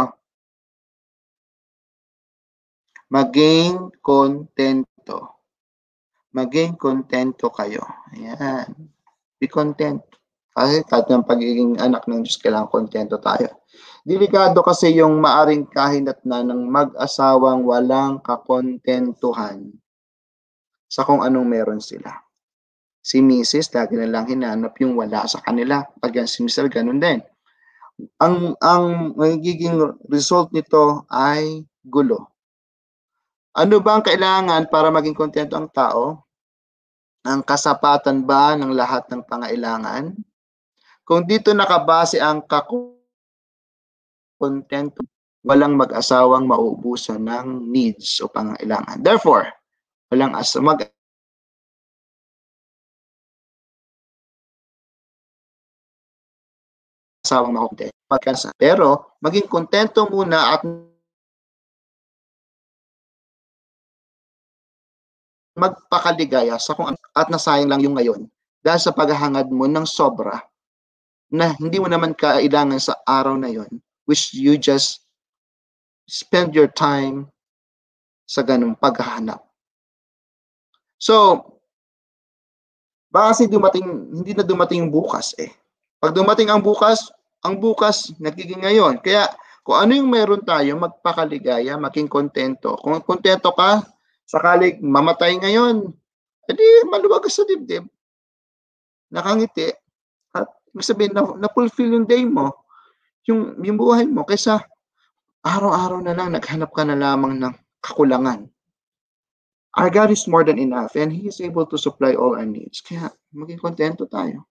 Maging kontento. Maging kontento kayo. Ayan. Be content. Kasi kahit ng pagiging anak ng Diyos, kailangan kontento tayo. Delikado kasi yung maaring kahinatnan ng mag-asawang walang kakontentuhan sa kung anong meron sila. Si Mrs. lagi na lang hinanap yung wala sa kanila. Pag yan si Mr. ganun din. Ang magiging result nito ay gulo. Ano ba ang kailangan para maging kontento ang tao? Ang kasapatan ba ng lahat ng pangailangan? Kung dito nakabase ang kakontento, walang mag-asawang mauubusan ng needs o pangailangan. Therefore, walang mag-asawang makontento. Pero maging kontento muna at magpakaligaya sa kung at nasayang lang yung ngayon dahil sa paghahangad mo ng sobra na hindi mo naman kailangan sa araw na yon, which you just spend your time sa ganung paghahanap. So, baka kasi hindi na dumating yung bukas eh. Pag dumating ang bukas nagiging ngayon. Kaya kung ano yung meron tayo, magpakaligaya, maging kontento. Kung kontento ka, sakaling mamatay ngayon, edi maluwag sa dibdib, nakangiti, at ibig sabihin na-fulfill yung day mo, yung buhay mo, kaysa araw-araw na lang naghanap ka na lamang ng kakulangan. Our God is more than enough and He is able to supply all our needs. Kaya maging kontento tayo.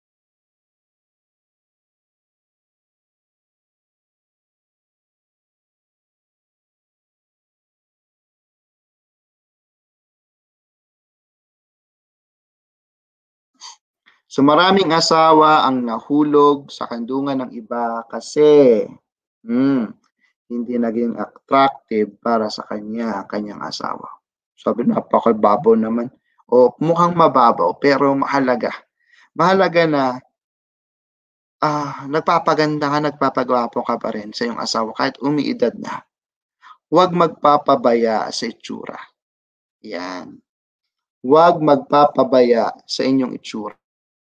So maraming asawa ang nahulog sa kandungan ng iba kasi hindi naging attractive para sa kanyang asawa. Sabi, napakababaw naman. O mukhang mababaw pero mahalaga. Mahalaga na nagpapaganda ka, nagpapagwapo ka pa rin sa iyong asawa kahit umiidad na. Huwag magpapabaya sa itsura. Yan. Huwag magpapabaya sa inyong itsura.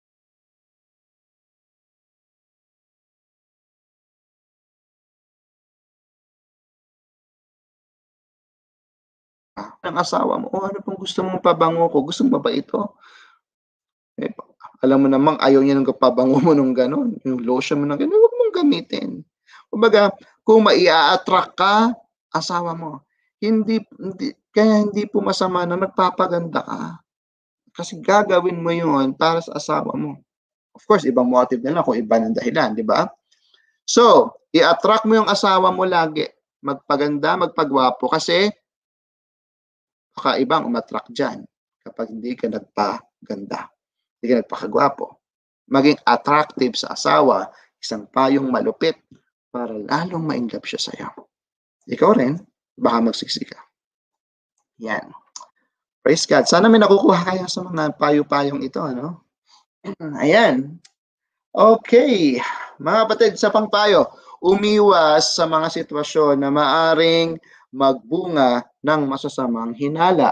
Ng asawa mo, ano pong gusto mong pabango ko? Gusto mo ba ito? Eh, alam mo namang ayaw niya ng pabango mo nung gano'n, yung lotion mo ng gano'n, huwag mong gamitin. Kumbaga, kung mai-attract ka, asawa mo, kaya hindi po masama na nagpapaganda ka. Kasi gagawin mo yun para sa asawa mo. Of course, ibang motive na lang kung iba ng dahilan, di ba? So, i-attract mo yung asawa mo lagi. Magpaganda, magpagwapo kasi baka ibang umattract dyan kapag hindi ka nagpaganda, hindi ka nagpakagwapo. Maging attractive sa asawa, isang payong malupit para lalong ma-inlove siya sa'yo. Ikaw rin, baka magsiksika. Yan. Praise God. Sana may nakukuha kayo sa mga payo-payong ito, ano? Ayan. Okay. Mga kapatid, sa pangpayo, umiwas sa mga sitwasyon na maaring magbunga ng masasamang hinala.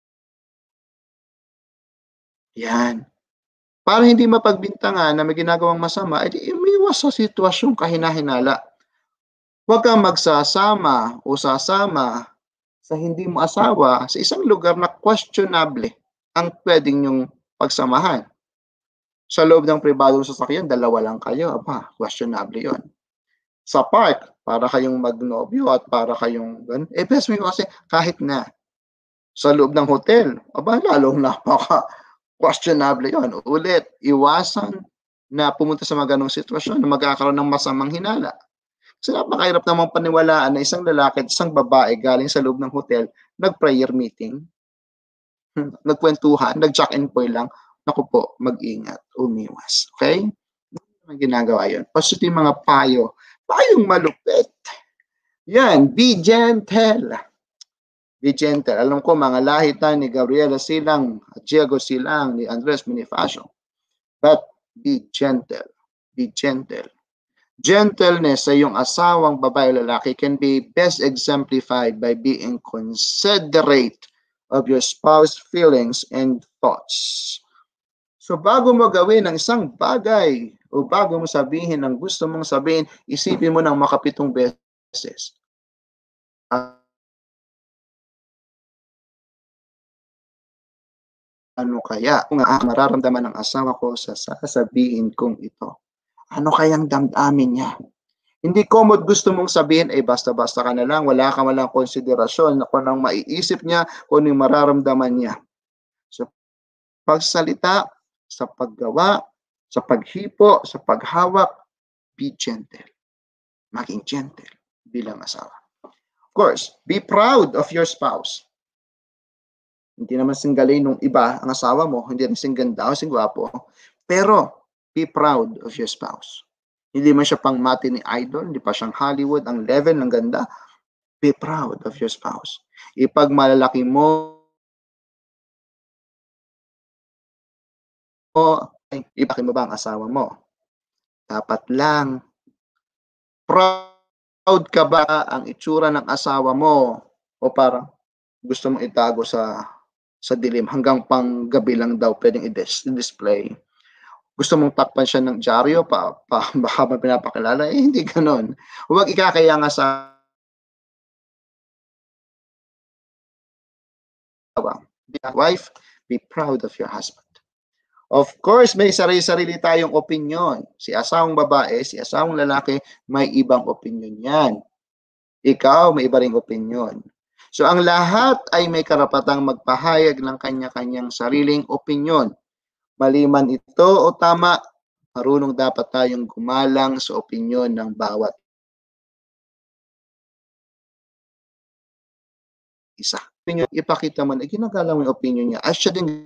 Yan. Para hindi mapagbintangan na may ginagawang masama, edi umiwas sa sitwasyong kahinahinala. Huwag kang magsasama o sasama sa hindi mo asawa sa isang lugar na questionable ang pwedeng yung pagsamahan. Sa loob ng pribadong sasakyan, dalawa lang kayo, questionable yon. Sa park, para kayong magnobyo at para kayong best mo kasi kahit na. Sa loob ng hotel, lalong napaka-questionable yon. Ulit, iwasan na pumunta sa mga ganong sitwasyon na magkakaroon ng masamang hinala. Kasi napakahirap namang paniwalaan na isang lalaki at isang babae galing sa loob ng hotel, nag-prayer meeting, nagkwentuhan, nag-check-in point lang. Naku po, mag-ingat, umiwas. Okay? Ano ginagawa yun? Pasito yung mga payo. Payong malupit. Yan, be gentle. Be gentle. Alam ko, mga lahit ni Gabriela Silang, Diego Silang, ni Andres Bonifacio. But be gentle. Be gentle. Gentleness sa iyong asawang babae o lalaki can be best exemplified by being considerate of your spouse's feelings and thoughts. So bago mo gawin ang isang bagay o bago mo sabihin ang gusto mong sabihin, isipin mo ng makapitong beses. Ano kaya kung mararamdaman ng asawa ko sa sasabihin kong ito? Ano kayang damdamin niya? Hindi komod gusto mong sabihin, basta-basta ka na lang, wala ka walang konsiderasyon kung anong maiisip niya, kung anong mararamdaman niya. So, pagsalita, sa paggawa, Sa paghipo, sa paghawak, be gentle. Maging gentle bilang asawa. Of course, be proud of your spouse. Hindi naman singgalin nung iba ang asawa mo, hindi rin singganda o singgwapo. Pero, be proud of your spouse. Hindi man siya pang mati ni idol, hindi pa siyang Hollywood, ang level ng ganda. Be proud of your spouse. Ipagmalalaki mo, ipaki mo ba ang asawa mo? Dapat lang. Proud ka ba ang itsura ng asawa mo? O parang gusto mong itago sa dilim hanggang pang gabi lang daw pwedeng i-display. Gusto mong takpan siya ng dyaryo baka ba pinapakilala? Hindi ganon. Huwag ikakaya nga sa wife, be proud of your husband. Of course, may sarili-sarili tayong opinion. Si asawang babae, si asawang lalaki, may ibang opinion yan. Ikaw, may iba ring opinion. So, ang lahat ay may karapatang magpahayag ng kanya-kanyang sariling opinion. Mali man ito o tama, marunong dapat tayong gumalang sa opinion ng bawat isa. Ipakita mo na ginagalang mo yung opinion niya. As siya din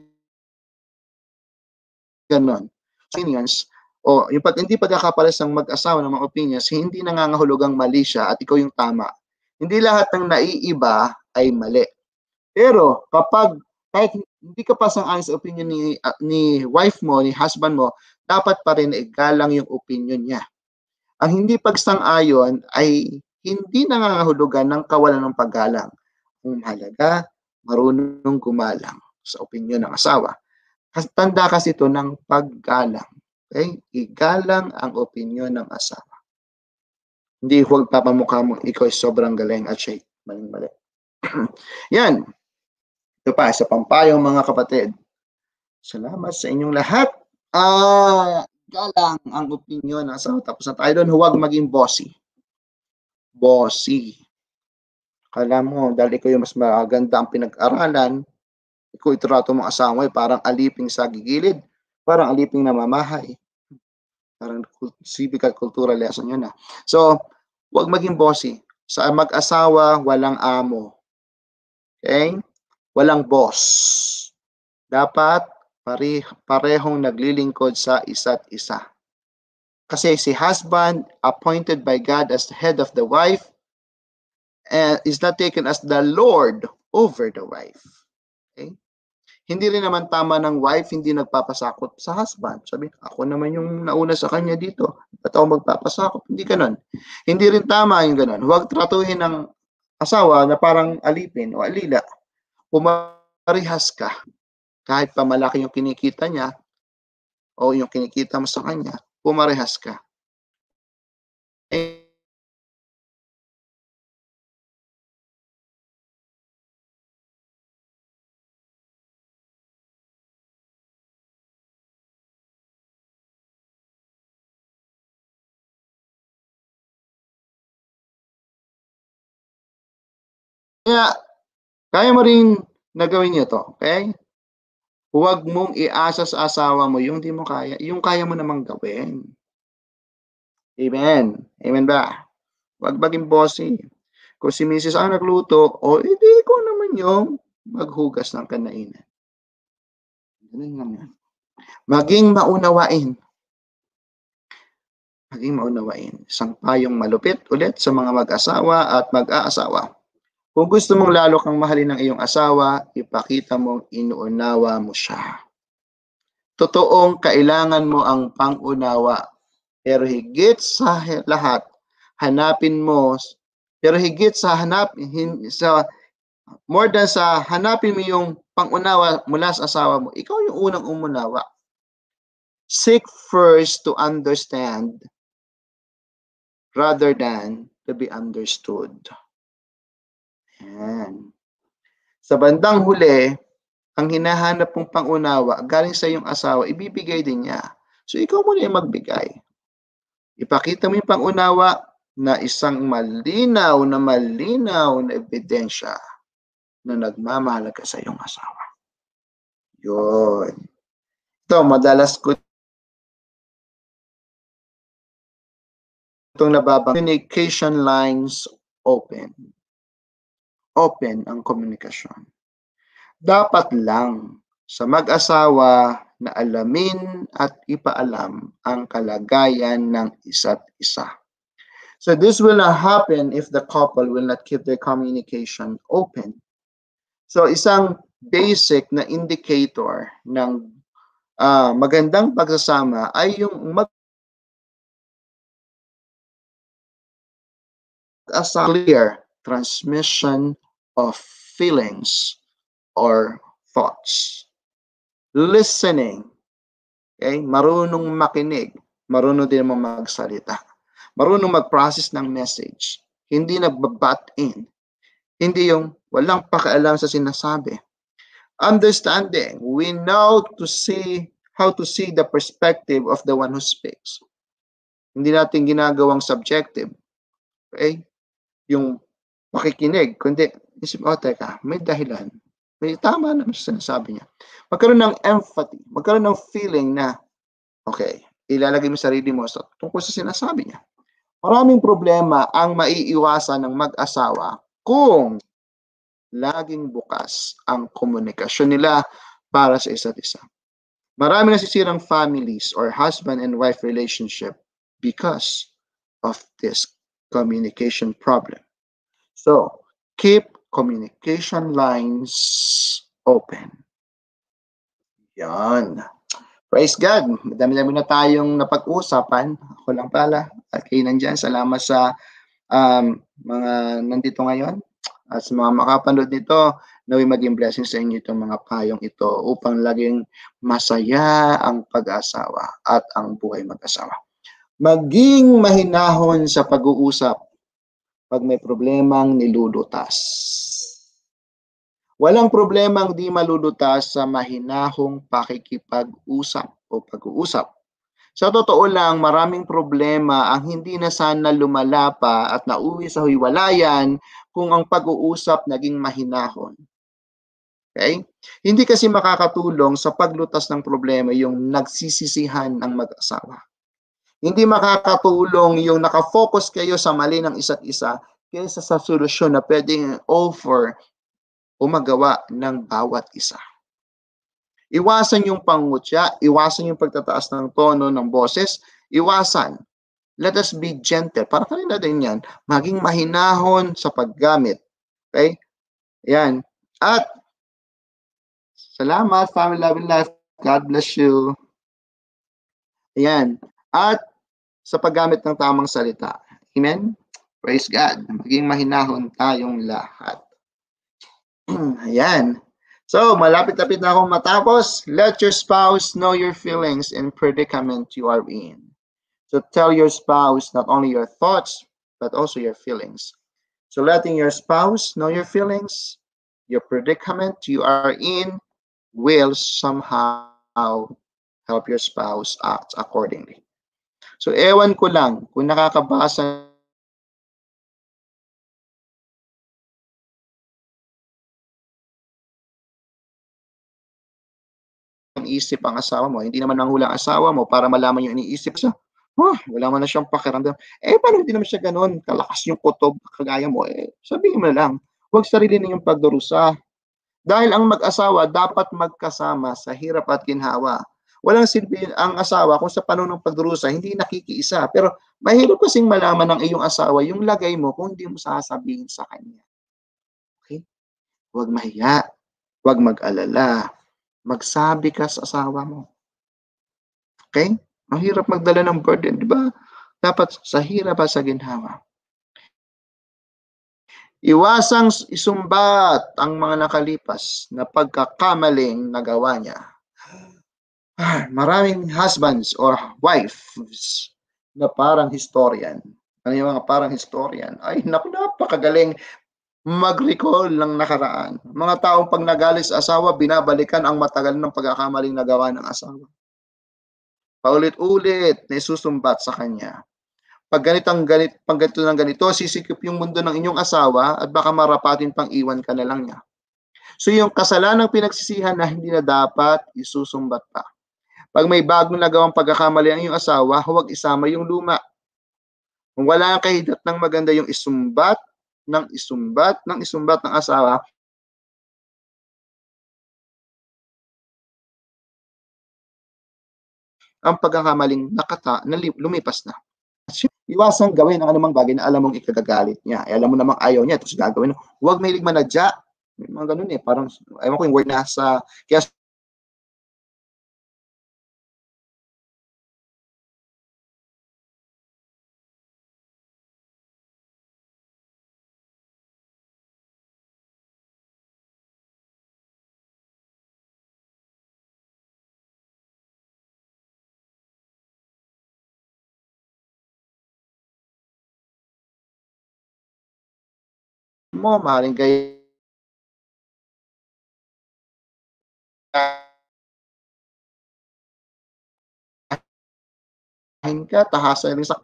ganon. Opinions, o yung hindi pagkakapares ng mag-asawa ng mga opinions, hindi nangangahulugang mali siya at ikaw yung tama. Hindi lahat ng naiiba ay mali. Pero kapag kahit hindi ka pa sang-ayon sa opinion ni wife mo, ni husband mo, dapat pa rin igalang yung opinion niya. Ang hindi pagsang-ayon ay hindi nangangahulugan ng kawalan ng paggalang. Ang mahalaga, marunong gumalang sa opinion ng asawa. Tanda kasi ito ng paggalang. Okay? Igalang ang opinion ng asawa. Hindi huwag papamukha mo, ikaw ay sobrang galing at siya maling-mali. Yan. Ito pa, sa pampayong mga kapatid. Salamat sa inyong lahat. Galang ang opinion ng asawa. Tapos na tayo doon, huwag maging bossy. Bossy. Kala mo, dahil ikaw yung mas maganda ang pinag-aralan, ikaw iturato mong asawa, parang aliping sa gigilid, parang aliping na mamahay. Parang civic at cultural lesson yun. So, huwag maging bossy. Sa mag-asawa, walang amo. Okay? Walang boss. Dapat parehong naglilingkod sa isa't isa. Kasi si husband, appointed by God as the head of the wife, is not taken as the Lord over the wife. Okay? Hindi rin naman tama ng wife, hindi nagpapasakot sa husband. Sabi, ako naman yung nauna sa kanya dito. Ba't ako magpapasakot? Hindi ganon. Hindi rin tama yung ganon. Huwag tratuhin ng asawa na parang alipin o alila. Pumarihas ka. Kahit pa malaki yung kinikita niya o yung kinikita mo sa kanya, pumarihas ka. Kaya mo rin na gawin niyo to, okay? Huwag mong iasa sa asawa mo yung di mo kaya, yung kaya mo namang gawin. Amen. Amen ba? Huwag maging bossy. Kung si Mrs. ang nagluto, hindi ko naman yung maghugas ng kanainan. Ganun lang yan. Maging maunawain. Maging maunawain. Isang payong malupit ulit sa mga mag-asawa at mag-aasawa. Kung gusto mong lalo kang mahalin ng iyong asawa, ipakita mong inuunawa mo siya. Totoong kailangan mo ang pangunawa. Pero higit sa lahat, hanapin mo, more than sa hanapin mo yung pangunawa mula sa asawa mo, ikaw yung unang umunawa. Seek first to understand rather than to be understood. Yan. Sa bandang huli, ang hinahanap mong pangunawa galing sa iyong asawa, ibibigay din niya. So ikaw muna yung magbigay. Ipakita mo yung pangunawa na isang malinaw na ebidensya na nagmamahal ka sa iyong asawa. Yun. Ito, madalas ko itong nababang communication lines open. Open ang komunikasyon. Dapat lang sa mag-asawa na alamin at ipaalam ang kalagayan ng isa't isa. So this will not happen if the couple will not keep their communication open. So isang basic na indicator ng magandang pagsasama ay yung clear transmission of feelings or thoughts. Listening. Okay? Marunong makinig. Marunong din mo magsalita. Marunong mag-process ng message. Hindi nagbabat in. Hindi yung walang pakialam sa sinasabi. Understanding. We know how to see the perspective of the one who speaks. Hindi natin ginagawang subjective. Okay? Yung makikinig. Kundi, isip, teka, may dahilan. May tama naman sa sinasabi niya. Magkaroon ng empathy. Magkaroon ng feeling na, okay, ilalagay mo sarili mo tungkol sa sinasabi niya. Maraming problema ang maiiwasan ng mag-asawa kung laging bukas ang komunikasyon nila para sa isa't isa. Maraming nasisirang families or husband and wife relationship because of this communication problem. So, keep communication lines open. Yan. Praise God. Madami-dami na tayong napag-uusapan. Ako lang pala. At kayo nandyan. Salamat sa mga nandito ngayon. At sa mga makapanood nito, naway maging blessing sa inyo itong mga payong ito upang laging masaya ang pag-asawa at ang buhay mag-asawa. Maging mahinahon sa pag-uusap pag may problemang nilulutas. Walang problemang di malulutas sa mahinahong pakikipag-usap o pag-uusap. Sa totoo lang, maraming problema ang hindi na sana lumala pa at nauwi sa hiwalayan kung ang pag-uusap naging mahinahon. Okay? Hindi kasi makakatulong sa paglutas ng problema yung nagsisisihan ang mag-asawa. Hindi makakatulong yung nakafocus kayo sa mali ng isa't isa kaysa sa solusyon na pwedeng offer o magawa ng bawat isa. Iwasan yung pangutya, iwasan yung pagtataas ng tono ng boses, iwasan. Let us be gentle. Para kanina din yan, maging mahinahon sa paggamit. Okay? Yan. At salamat, Family Love and Life. God bless you. Ayan. At sa paggamit ng tamang salita. Amen? Praise God. Maging mahinahon tayong lahat. Ayan. So, malapit-lapit na akong matapos. Let your spouse know your feelings and predicament you are in. So, tell your spouse not only your thoughts, but also your feelings. So, letting your spouse know your feelings, your predicament you are in, will somehow help your spouse act accordingly. So, ewan ko lang kung nakakabasa isip ang asawa mo, hindi naman nanghula ang asawa mo para malaman yung iniisip siya. Wala man na siyang pakiramdam. Paano hindi naman siya ganun? Kalakas yung kutob, kagaya mo. Sabihin mo na lang, huwag sarili ninyong pagdurusa. Dahil ang mag-asawa dapat magkasama sa hirap at ginhawa. Walang silbi ang asawa kung sa panahon ng pagdurusa, hindi nakikiisa. Pero mahirap kasing malaman ng iyong asawa yung lagay mo kung hindi mo sasabihin sa kanya. Okay? Huwag mahiya. Huwag mag-alala. Magsabi ka sa asawa mo. Okay? Ang hirap magdala ng burden, di ba? Dapat sa hirap at sa ginhawa. Iwasang isumbat ang mga nakalipas na pagkakamaling nagawa niya. Maraming husbands or wives na parang historian. Ano yung mga parang historian? Ay, naku, napakagaling mag-recall ng nakaraan. Mga taong pag nagalit sa asawa, binabalikan ang matagal ng pagkakamaling nagawa ng asawa. Paulit-ulit na isusumbat sa kanya. Pag ganito ng ganito, sisikip yung mundo ng inyong asawa at baka marapatin pang iwan ka na lang niya. So yung kasalanang pinagsisihan na hindi na dapat, isusumbat pa. Pag may bagong nagawang pagkakamali ang iyong asawa, huwag isama yung luma. Kung wala kang kahidatnang maganda yung isumbat ng asawa, ang pagkakamaling lumipas na. Iwasang gawin ang anumang bagay na alam mong ikagagalit niya. Alam mo namang ayaw niya, tapos gagawin mo. Huwag mahilig manadya. May mga ganun eh. Parang, ewan ko yung word na kaya mo, maaaring kayo ka, tahasan rin sa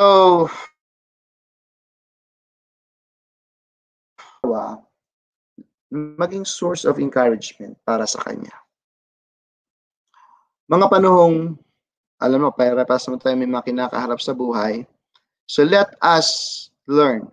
maging source of encouragement para sa kanya. Mga panahong, alam mo, para-paras naman tayo may mga kinakaharap sa buhay. So let us learn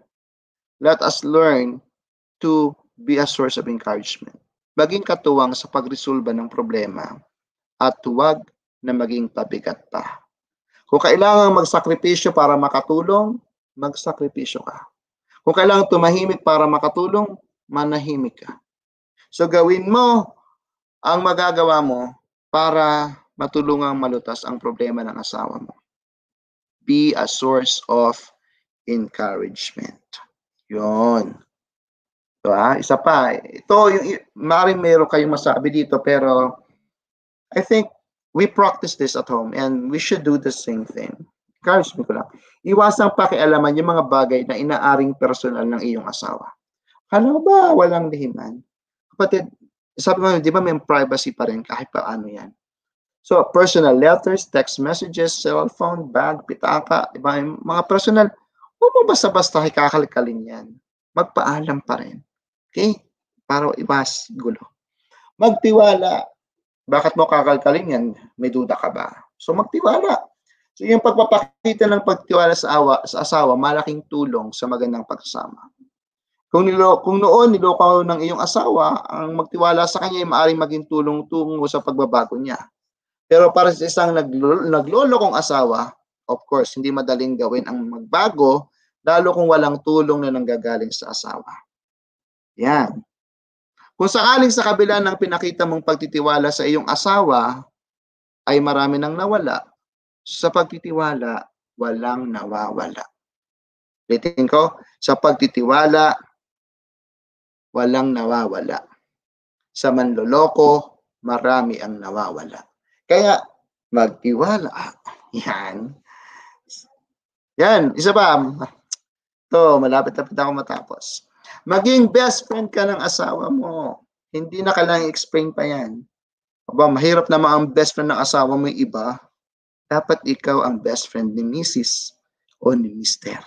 to be a source of encouragement. Maging katuwang sa pagresolba ng problema at huwag na maging pabigat pa. Kung kailangan magsakripisyo para makatulong, magsakripisyo ka. Kung kailangan tumahimik para makatulong, manahimik ka. So gawin mo ang magagawa mo para matulungang malutas ang problema ng asawa mo. Be a source of encouragement. Yun. Diba? Isa pa, ito yung maaaring meron kayong masabi dito, pero I think we practice this at home and we should do the same thing. Encouragement ko lang. Iwasang pakialaman yung mga bagay na inaaring personal ng iyong asawa. Kala ba walang lihiman? Kapatid, sabi mo, di ba may privacy pa rin kahit paano yan? So, personal letters, text messages, cellphone, bag, pitaka, iba, mga personal, huwag mo basta-basta kakalkalin yan. Magpaalam pa rin. Okay? Para iwas gulo. Magtiwala. Bakit mo kakalkalin yan? May duda ka ba? So, magtiwala. So, yung pagpapakita ng pagtiwala sa asawa, malaking tulong sa magandang pagsasama. Kung noon niloko ng iyong asawa, ang magtiwala sa kanya ay maaaring maging tulong tungo sa pagbabago niya. Pero para sa isang naglolokong asawa, of course, hindi madaling gawin ang magbago, lalo kung walang tulong na nanggagaling sa asawa. Yan. Kung sakaling sa kabila ng pinakita mong pagtitiwala sa iyong asawa, ay marami nang nawala, sa pagtitiwala, walang nawawala. Ulitin ko, sa pagtitiwala, walang nawawala. Sa manloloko, marami ang nawawala. Kaya, magtiwala. Yan. Yan. Isa pa. Ito, malapit-lapit ako matapos. Maging best friend ka ng asawa mo. Hindi na kailangang explain pa yan. Aba, mahirap naman ang best friend ng asawa mo yung iba. Dapat ikaw ang best friend ni Mrs. o ni Mr.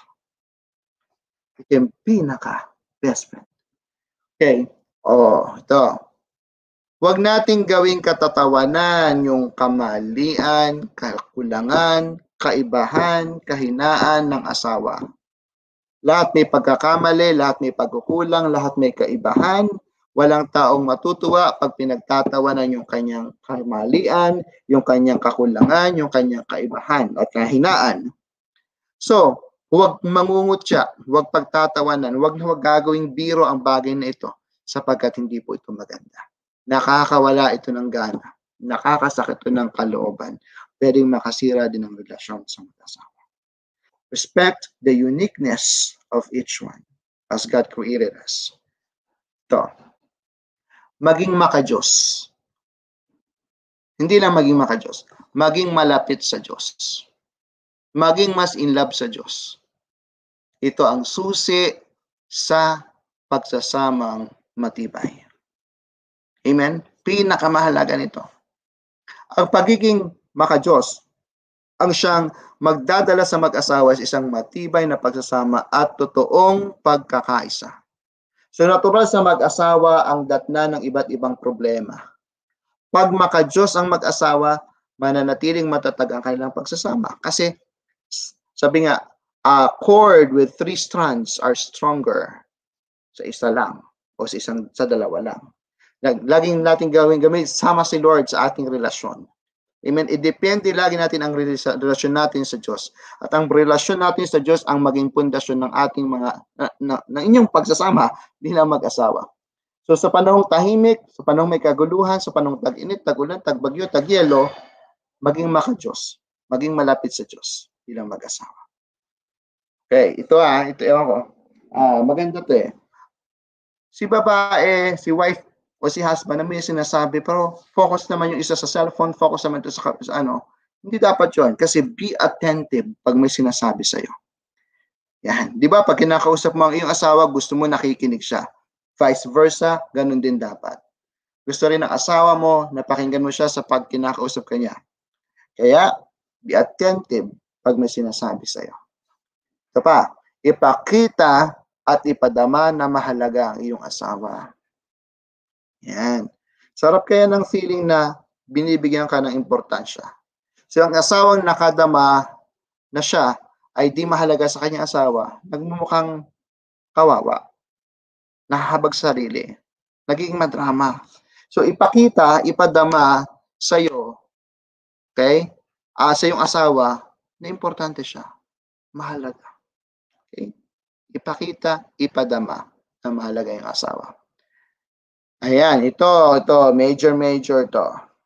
Ito yung pinaka-best friend. Okay. Ito. Huwag nating gawing katatawanan yung kamalian, kakulangan, kaibahan, kahinaan ng asawa. Lahat may pagkakamali, lahat may pagkukulang, lahat may kaibahan. Walang taong matutuwa pag pinagtatawanan yung kanyang kamalian, yung kanyang kakulangan, yung kanyang kaibahan at kahinaan. So, huwag mangungutya, huwag pagtatawanan, huwag gagawing biro ang bagay na ito sapagkat hindi po ito maganda. Nakakawala ito ng gana, nakakasakit ito ng kalooban, pwedeng makasira din ang relasyon sa mag-asawa. Respect the uniqueness of each one as God created us. Ito, maging makajos. Hindi lang maging makajos, maging malapit sa Diyos. Maging mas in love sa Diyos. Ito ang susi sa pagsasamang matibay. Amen? Pinakamahalaga nito. Ang pagiging makajos, ang siyang magdadala sa mag-asawa sa isang matibay na pagsasama at totoong pagkakaisa. So natural sa mag-asawa ang datna ng iba't ibang problema. Pag makajos ang mag-asawa, mananatiling matatag ang kanilang pagsasama. Kasi sabi nga, a cord with 3 strands are stronger sa isa lang o sa dalawa lang. Laging natin gawin sama si Lord sa ating relasyon. Amen. Idepende lagi natin ang relasyon natin sa Diyos. At ang relasyon natin sa Diyos ang maging pundasyon ng ating ng inyong pagsasama bilang mag-asawa. So sa panahong tahimik, sa panahong may kaguluhan, sa panahong tag-init, tag-ulan, tag-bagyo, tag-yelo, maging maka-Diyos, maging malapit sa Diyos bilang mag-asawa. Okay, ito ewan ko. Maganda to eh. Si babae, si wife, o si husband na may sinasabi, pero focus naman yung isa sa cellphone, focus naman ito sa hindi dapat yun. Kasi be attentive pag may sinasabi sa'yo. Yan. Di ba, pag kinakausap mo ang iyong asawa, gusto mo nakikinig siya. Vice versa, ganun din dapat. Gusto rin ng asawa mo, napakinggan mo siya sa pag kinakausap ka niya. Kaya, be attentive pag may sinasabi sa'yo. Ito pa, ipakita at ipadama na mahalaga ang iyong asawa. Yan. Sarap kaya ng feeling na binibigyan ka ng importansya. So ang asawang nakadama na siya ay di mahalaga sa kanyang asawa, nagmumukhang kawawa, nahahabag sarili, nagiging madrama. So ipakita, ipadama sa iyo, okay? Sa iyong asawa na importante siya, mahalaga. Okay? Ipakita, ipadama na mahalaga yung asawa. Ayan, ito, major to.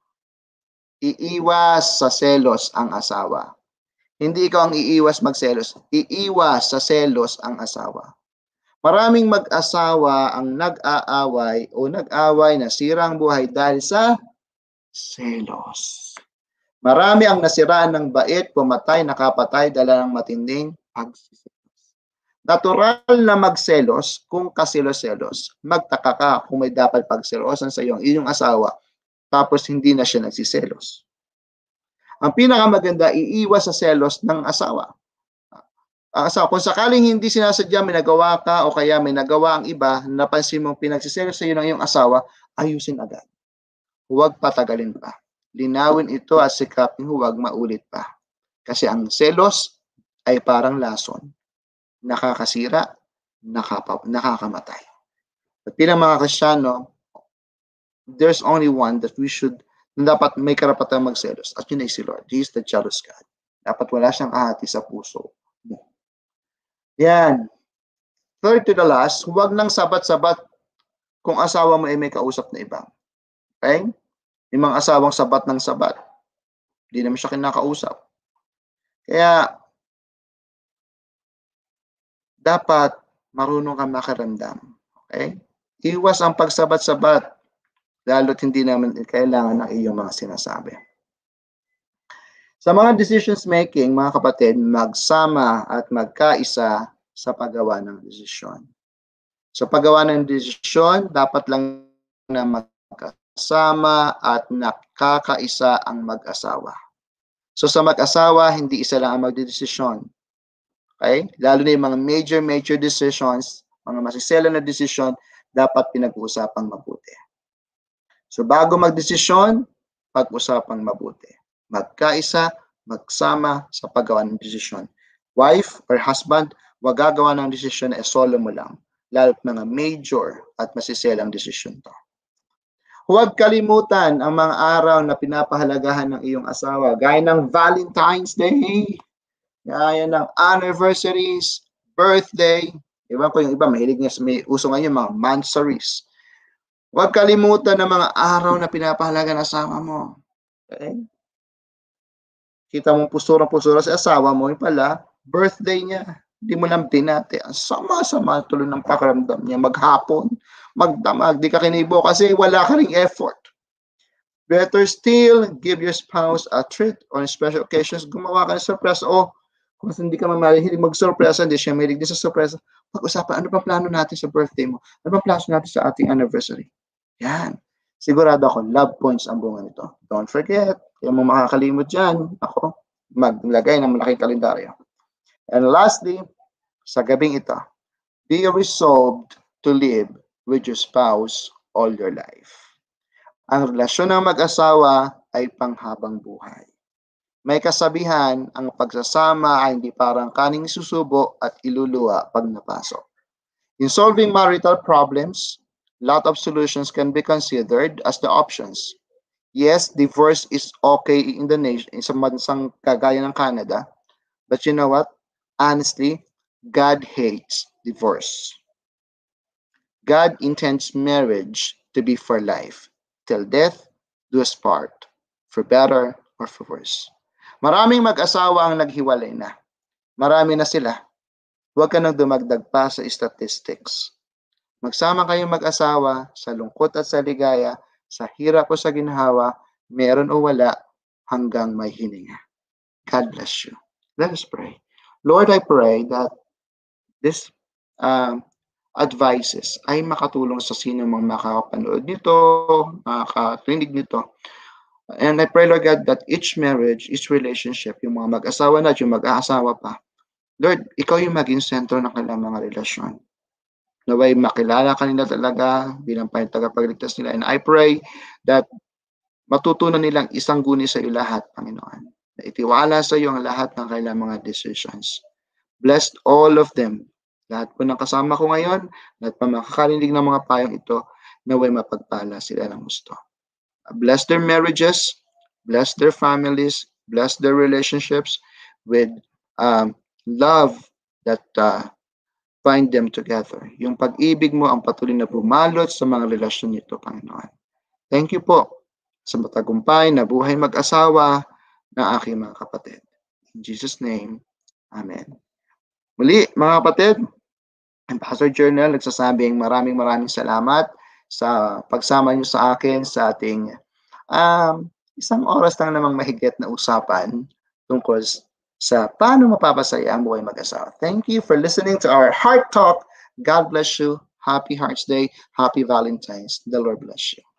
Iiwas sa selos ang asawa. Hindi ikaw ang iiwas magselos. Iiwas sa selos ang asawa. Maraming mag-asawa ang nag-aaway o nag-away na sirang buhay dahil sa selos. Marami ang nasiraan ng bait, pumatay, nakapatay, dala ng matinding pagsiselos. Natural na magselos kung kasilos-selos. Magtaka ka kung may dapat pagselosan sa iyong asawa tapos hindi na siya nagsiselos. Ang pinakamaganda, iiwas sa selos ng asawa. Kung sakaling hindi sinasadya, may nagawa ka o kaya may nagawa ang iba, napansin mong pinagsiselos sa iyo ng iyong asawa, ayusin agad. Huwag patagalin pa. Linawin ito at sikapin huwag maulit pa. Kasi ang selos ay parang lason. Nakakasira, nakakamatay. At bilang mga Kristiyano, there's only one that dapat may karapatang magselos. At yun ay si Lord. He is the jealous God. Dapat wala siyang ahati sa puso mo. Yan. Third to the last, huwag nang sabat-sabat kung asawa mo ay may kausap na iba. Okay? Yung mga asawang sabat ng sabat. Hindi naman siya kinakausap. Kaya, dapat marunong kang makiramdam. Okay? Iwas ang pagsabat-sabat, lalo't hindi naman kailangan ng iyong mga sinasabi. Sa mga decisions making, mga kapatid, magsama at magkaisa sa paggawa ng desisyon. Sa paggawa ng desisyon, dapat lang na magkasama at nakakaisa ang mag-asawa. So sa mag-asawa, hindi isa lang ang magdedesisyon. Okay? Lalo na yung mga major decisions, mga masisela na decision, dapat pinag-uusapang mabuti. So bago magdesisyon, pag-usapang mabuti. Magkaisa, magsama sa paggawa ng desisyon. Wife or husband, wag gagawa ng desisyon na solo mo lang. Lalo mga major at masiselang desisyon to. Huwag kalimutan ang mga araw na pinapahalagahan ng iyong asawa. Gaya ng Valentine's Day, gaya ng anniversaries, birthday. Iba ko yung iba, mahilig niya, may uso ngayon mga monthsaries. Huwag kalimutan ng mga araw na pinapahalaga ng asawa mo. Okay? Kita mong pusura-pusura sa asawa mo, yung pala, birthday niya. Hindi mo lang binati. Ang sama-sama tuloy ng pakiramdam niya. Maghapon, magdamag, di ka kinibo kasi wala ka ring effort. Better still, give your spouse a treat on special occasions. Gumawa ka ng surprise. O, kung hindi ka mahilig mag-surprise, hindi siya mahilig din sa surprise. Pag-usapan, ano bang plano natin sa birthday mo? Ano bang plano natin sa ating anniversary? Yan. Sigurado ako, love points ang bunga nito. Don't forget, kaya mo makakalimot dyan, ako, maglagay ng malaking kalendaryo. And lastly, sa gabing ito, be resolved to live with your spouse all your life. Ang relasyon ng mag-asawa ay panghabang buhay. May kasabihan, ang pagsasama ay hindi parang kaning susubo at iluluwa pag napasok. In solving marital problems, lot of solutions can be considered as the options. Yes, divorce is okay in the nation, in sa bansang kagaya ng Canada, but you know what? Honestly, God hates divorce. God intends marriage to be for life, till death do us part, for better or for worse. Maraming mag-asawa ang naghiwalay na. Marami na sila. Huwag ka nang dumagdag pa sa statistics. Magsama kayong mag-asawa sa lungkot at sa ligaya, sa hirap o sa ginhawa, meron o wala, hanggang may hininga. God bless you. Let us pray. Lord, I pray that this advices ay makatulong sa sino mang makakapanood nito, makakarinig nito. And I pray, Lord God, that each marriage, each relationship, yung mga mag-asawa na at yung mag-aasawa pa, Lord, ikaw yung maging sentro ng kanilang mga relasyon. Naway makilala ka nila talaga bilang tagapagligtas nila. And I pray that matutunan nilang isang guni sa iyo lahat, Panginoon. Na itiwala sa iyo ang lahat ng kanilang mga decisions. Bless all of them. Lahat po ng kasama ko ngayon, lahat pa makakarinig ng mga payong ito, naway mapagpala sila ng gusto. Bless their marriages, bless their families, bless their relationships with love that bind them together. Yung pag-ibig mo ang patuloy na bumalot sa mga relasyon nito, Panginoon. Thank you po sa matagumpay na buhay mag-asawa na aking mga kapatid. In Jesus' name, Amen. Muli, mga kapatid, ang Pastor Journal nagsasabing maraming salamat sa pagsama niyo sa akin sa ating isang oras lang namang mahigit na usapan tungkol sa paano mapapasaya ang buhay mag-asawa. Thank you for listening to our Heart Talk. God bless you. Happy Hearts Day. Happy Valentine's. The Lord bless you.